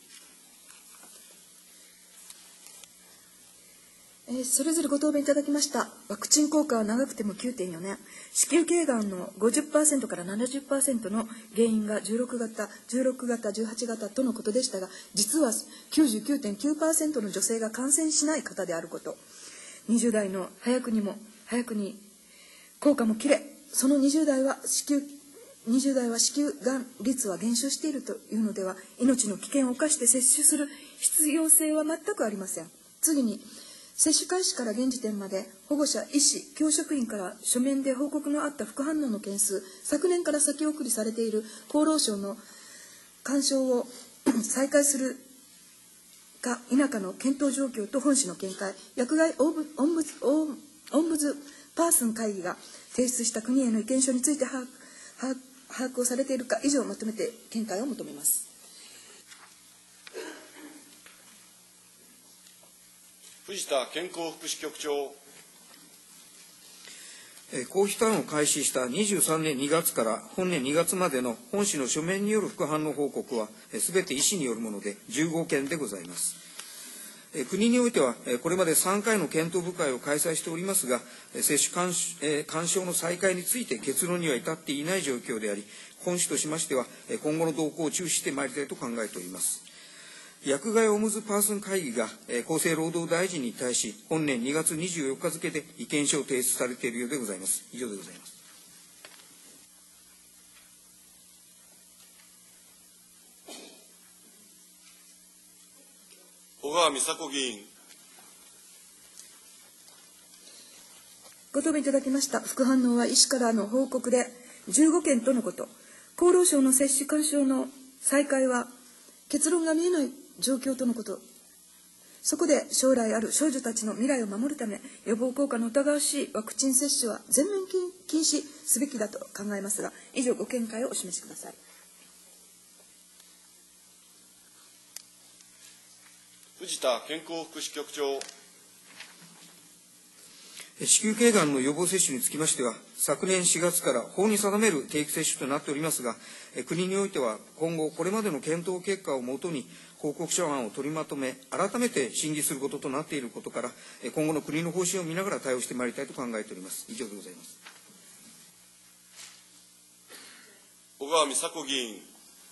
えー、それぞれご答弁いただきました。ワクチン効果は長くても きゅうてんよねん、子宮頸がんの ごじゅっパーセント から ななじゅっパーセント の原因がじゅうろくがた、じゅうろくがた、じゅうはちがたとのことでしたが、実は きゅうじゅうきゅうてんきゅうパーセント の女性が感染しない方であること、にじゅう代の早くにも早くに効果も切れ、そのにじゅう代は子宮にじゅう代は子宮がん率は減少しているというのでは、命の危険を冒して接種する必要性は全くありません。次に、接種開始から現時点まで保護者、医師、教職員から書面で報告のあった副反応の件数、昨年から先送りされている厚労省の勧奨を再開するか否かの検討状況と本市の見解、薬害オンブオンブズオンオンブズパーソン会議が提出した国への意見書について把握把握をされているか、以上まとめて見解を求めます。 藤田健康福祉局長。 公費負担を開始したにじゅうさんねんにがつから本年にがつまでの本市の書面による副反応報告は、すべて医師によるものでじゅうごけんでございます。国においては、これまでさんかいの検討部会を開催しておりますが、接種勧奨の再開について結論には至っていない状況であり、本市としましては、今後の動向を注視してまいりたいと考えております。薬害オムズパーソン会議が厚生労働大臣に対し、本年にがつにじゅうよっか付で意見書を提出されているようでございます。以上でございます。 小川美佐子議員。 ご答弁いただきました副反応は医師からの報告でじゅうごけんとのこと。厚労省の接種勧奨の再開は結論が見えない状況とのこと。そこで将来ある少女たちの未来を守るため、予防効果の疑わしいワクチン接種は全面禁止すべきだと考えますが、以上ご見解をお示しください。 藤田健康福祉局長。 子宮頸がんの予防接種につきましては、昨年しがつから法に定める定期接種となっておりますが、国においては今後、これまでの検討結果をもとに、報告書案を取りまとめ、改めて審議することとなっていることから、今後の国の方針を見ながら対応してまいりたいと考えております。以上でございます。 小川美佐子議員。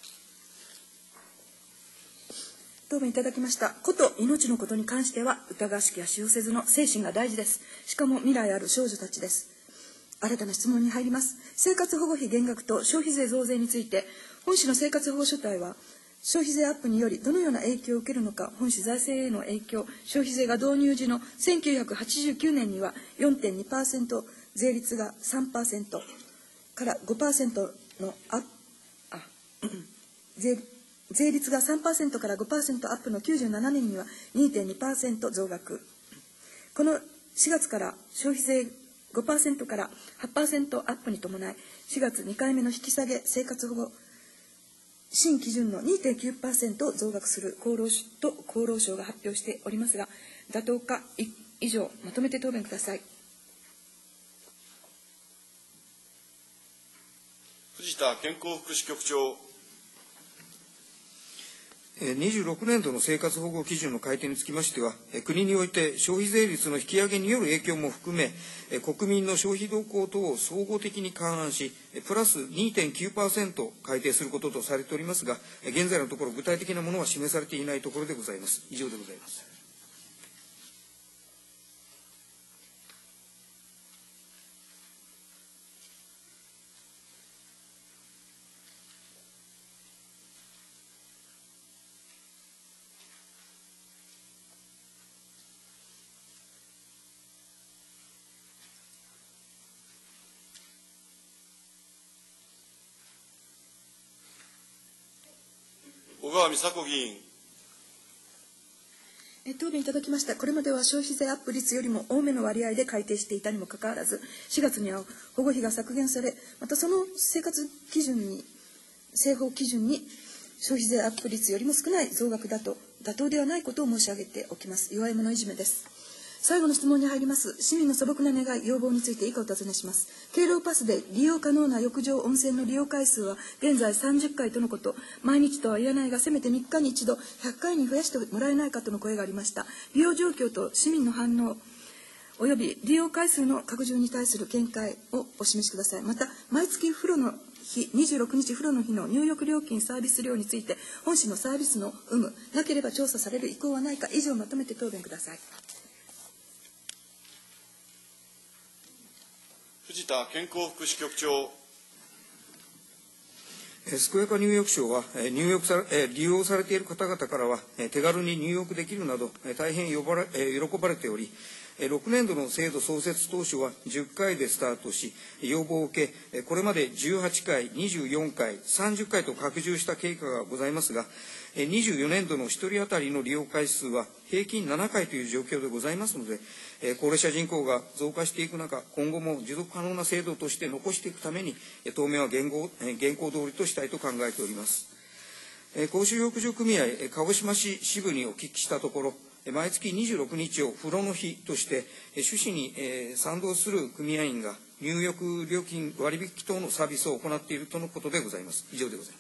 答弁いただきましたこと命のことに関しては疑わしきは使用せずの精神が大事です。しかも未来ある少女たちです。新たな質問に入ります。生活保護費減額と消費税増税について本市の生活保護所帯は消費税アップによりどのような影響を受けるのか、本市財政への影響、消費税が導入時のせんきゅうひゃくはちじゅうきゅうねんには よんてんにパーセント、税率が さんパーセント から ごパーセント のアップ、あ、税税率が さんパーセント から ごパーセント アップのきゅうじゅうななねんには にてんにパーセント 増額。このしがつから消費税 ごパーセント から はちパーセント アップに伴い、しがつにかいめの引き下げ生活保護新基準の にてんきゅうパーセント を増額する厚労省と厚労省が発表しておりますが、妥当か以上まとめて答弁ください。 藤田健康福祉局長。 にじゅうろくねんどの生活保護基準の改定につきましては、国において消費税率の引き上げによる影響も含め、国民の消費動向等を総合的に勘案し、プラス にてんきゅうパーセント 改定することとされておりますが、現在のところ具体的なものは示されていないところでございます。以上でございます。 小川美佐子議員。 答弁いただきました。これまでは消費税アップ率よりも多めの割合で改定していたにもかかわらず、しがつには保護費が削減され、またその生活基準に、政法基準に消費税アップ率よりも少ない増額だと妥当ではないことを申し上げておきます。弱い者いじめです。最後の質問に入ります。市民の素朴な願い、要望について以下お尋ねします。敬老パスで利用可能な浴場温泉の利用回数は現在さんじゅっかいとのこと。毎日とは言えないが、せめてみっかに一度ひゃっかいに増やしてもらえないかとの声がありました。利用状況と市民の反応および利用回数の拡充に対する見解をお示しください。また、毎月風呂の日、にじゅうろくにち風呂の日の入浴料金サービス料について、本市のサービスの有無、なければ調査される意向はないか、以上まとめて答弁ください。 藤田健康福祉局長。 健やか入浴賞は入浴さ利用されている方々からは手軽に入浴できるなど大変呼ばれ喜ばれており、ろくねんどの制度創設当初はじゅっかいでスタートし、要望を受け、これまでじゅうはちかい、にじゅうよんかい、さんじゅっかいと拡充した経過がございますが、にじゅうよねんどのひとり当たりの利用回数は平均ななかいという状況でございますので、高齢者人口が増加していく中、今後も持続可能な制度として残していくために、当面は現行現行通りとしたいと考えております。公衆浴場組合鹿児島市支部にお聞きしたところ、毎月にじゅうろくにちを風呂の日として趣旨に賛同する組合員が入浴料金割引等のサービスを行っているとのことでございます。以上でございます。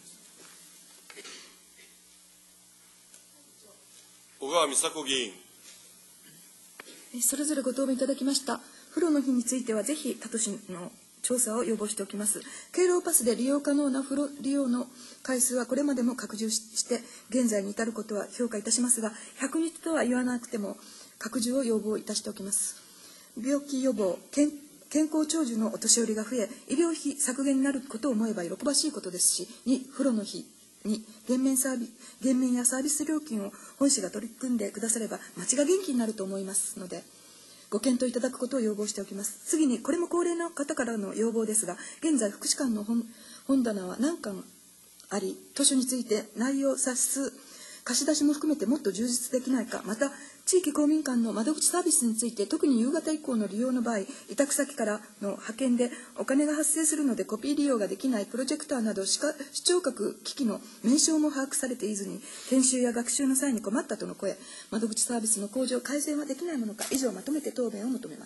小川美佐子議員。 それぞれご答弁いただきました風呂の日については、ぜひ他都市の調査を要望しておきます。敬老パスで利用可能な風呂利用の回数はこれまでも拡充して現在に至ることは評価いたしますが、ひゃくにちとは言わなくても拡充を要望いたしておきます。病気予防、健健康長寿のお年寄りが増え、医療費削減になることを思えば喜ばしいことですし、に風呂の日に減免サービ減免やサービス料金を本市が取り組んでくだされば町が元気になると思いますので、 ご検討いただくことを要望しておきます。次に、これも高齢の方からの要望ですが、現在福祉館の 本, 本棚は何巻あり、図書について内容、冊数、貸し出しも含めてもっと充実できないか、また地域公民館の窓口サービスについて、特に夕方以降の利用の場合、委託先からの派遣でお金が発生するのでコピー利用ができないプロジェクターなど視聴覚機器の名称も把握されていずに、研修や学習の際に困ったとの声、窓口サービスの向上改善はできないものか、以上まとめて答弁を求めます。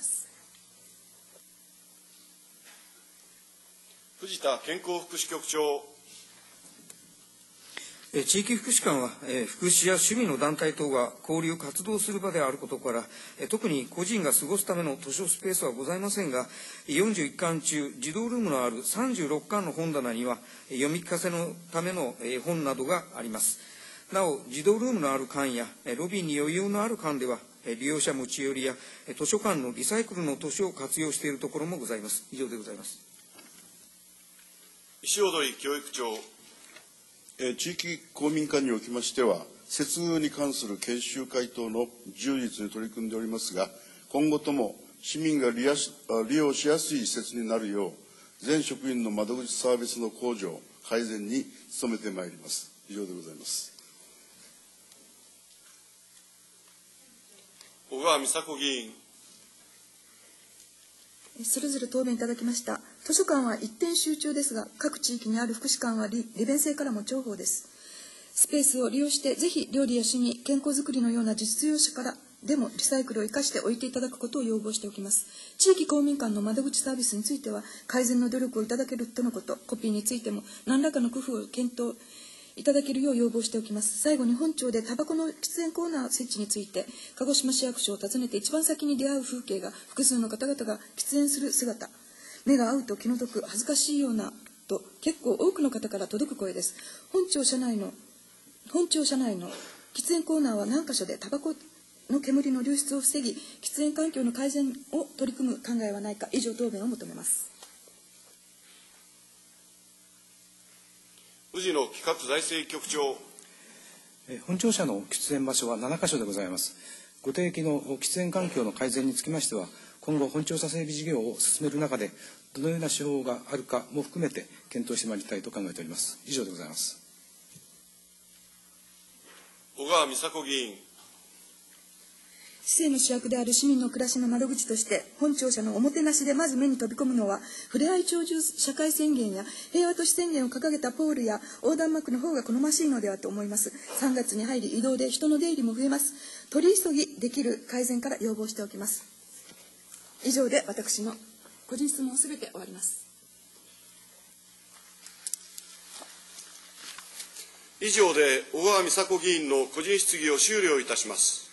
藤田健康福祉局長。 地域福祉館は、福祉や趣味の団体等が交流活動する場であることから、特に個人が過ごすための図書スペースはございませんが、よんじゅういっかん中、児童ルームのあるさんじゅうろっかんの本棚には、読み聞かせのための本などがあります。なお、児童ルームのある館や、ロビーに余裕のある館では、利用者持ち寄りや図書館のリサイクルの図書を活用しているところもございます。以上でございます。 石踊教育長。 地域公民館におきましては、接遇に関する研修会等の充実に取り組んでおりますが、今後とも市民が利用しやすい施設になるよう、全職員の窓口サービスの向上、改善に努めてまいります。以上でございます。 小川美佐子議員。 それぞれ答弁いただきました。図書館は一点集中ですが、各地域にある福祉館は利便性からも重宝です。スペースを利用して、ぜひ料理や趣味、健康づくりのような実用者からでもリサイクルを生かして置いていただくことを要望しておきます。地域公民館の窓口サービスについては、改善の努力をいただけるとのこと、コピーについても何らかの工夫を検討いただけるよう要望しておきます。最後に本庁でタバコの喫煙コーナー設置について、鹿児島市役所を訪ねて一番先に出会う風景が、複数の方々が喫煙する姿、目が合うと気の毒、恥ずかしいようなと結構多くの方から届く声です。本庁舎内の本庁舎内の喫煙コーナーは何箇所でタバコの煙の流出を防ぎ、喫煙環境の改善を取り組む考えはないか。以上答弁を求めます。 藤野企画財政局長。 本庁舎の喫煙場所はななかしょでございます。ご提起の喫煙環境の改善につきましては、今後本庁舎整備事業を進める中で、どのような手法があるかも含めて検討してまいりたいと考えております。以上でございます。 小川美佐子議員。 市政の主役である市民の暮らしの窓口として、本庁舎のおもてなしでまず目に飛び込むのは、ふれあい長寿社会宣言や平和都市宣言を掲げたポールや横断幕の方が好ましいのではと思います。さんがつに入り移動で人の出入りも増えます。取り急ぎできる改善から要望しておきます。以上で私の個人質問すべて終わります。 以上で小川美佐子議員の個人質疑を終了いたします。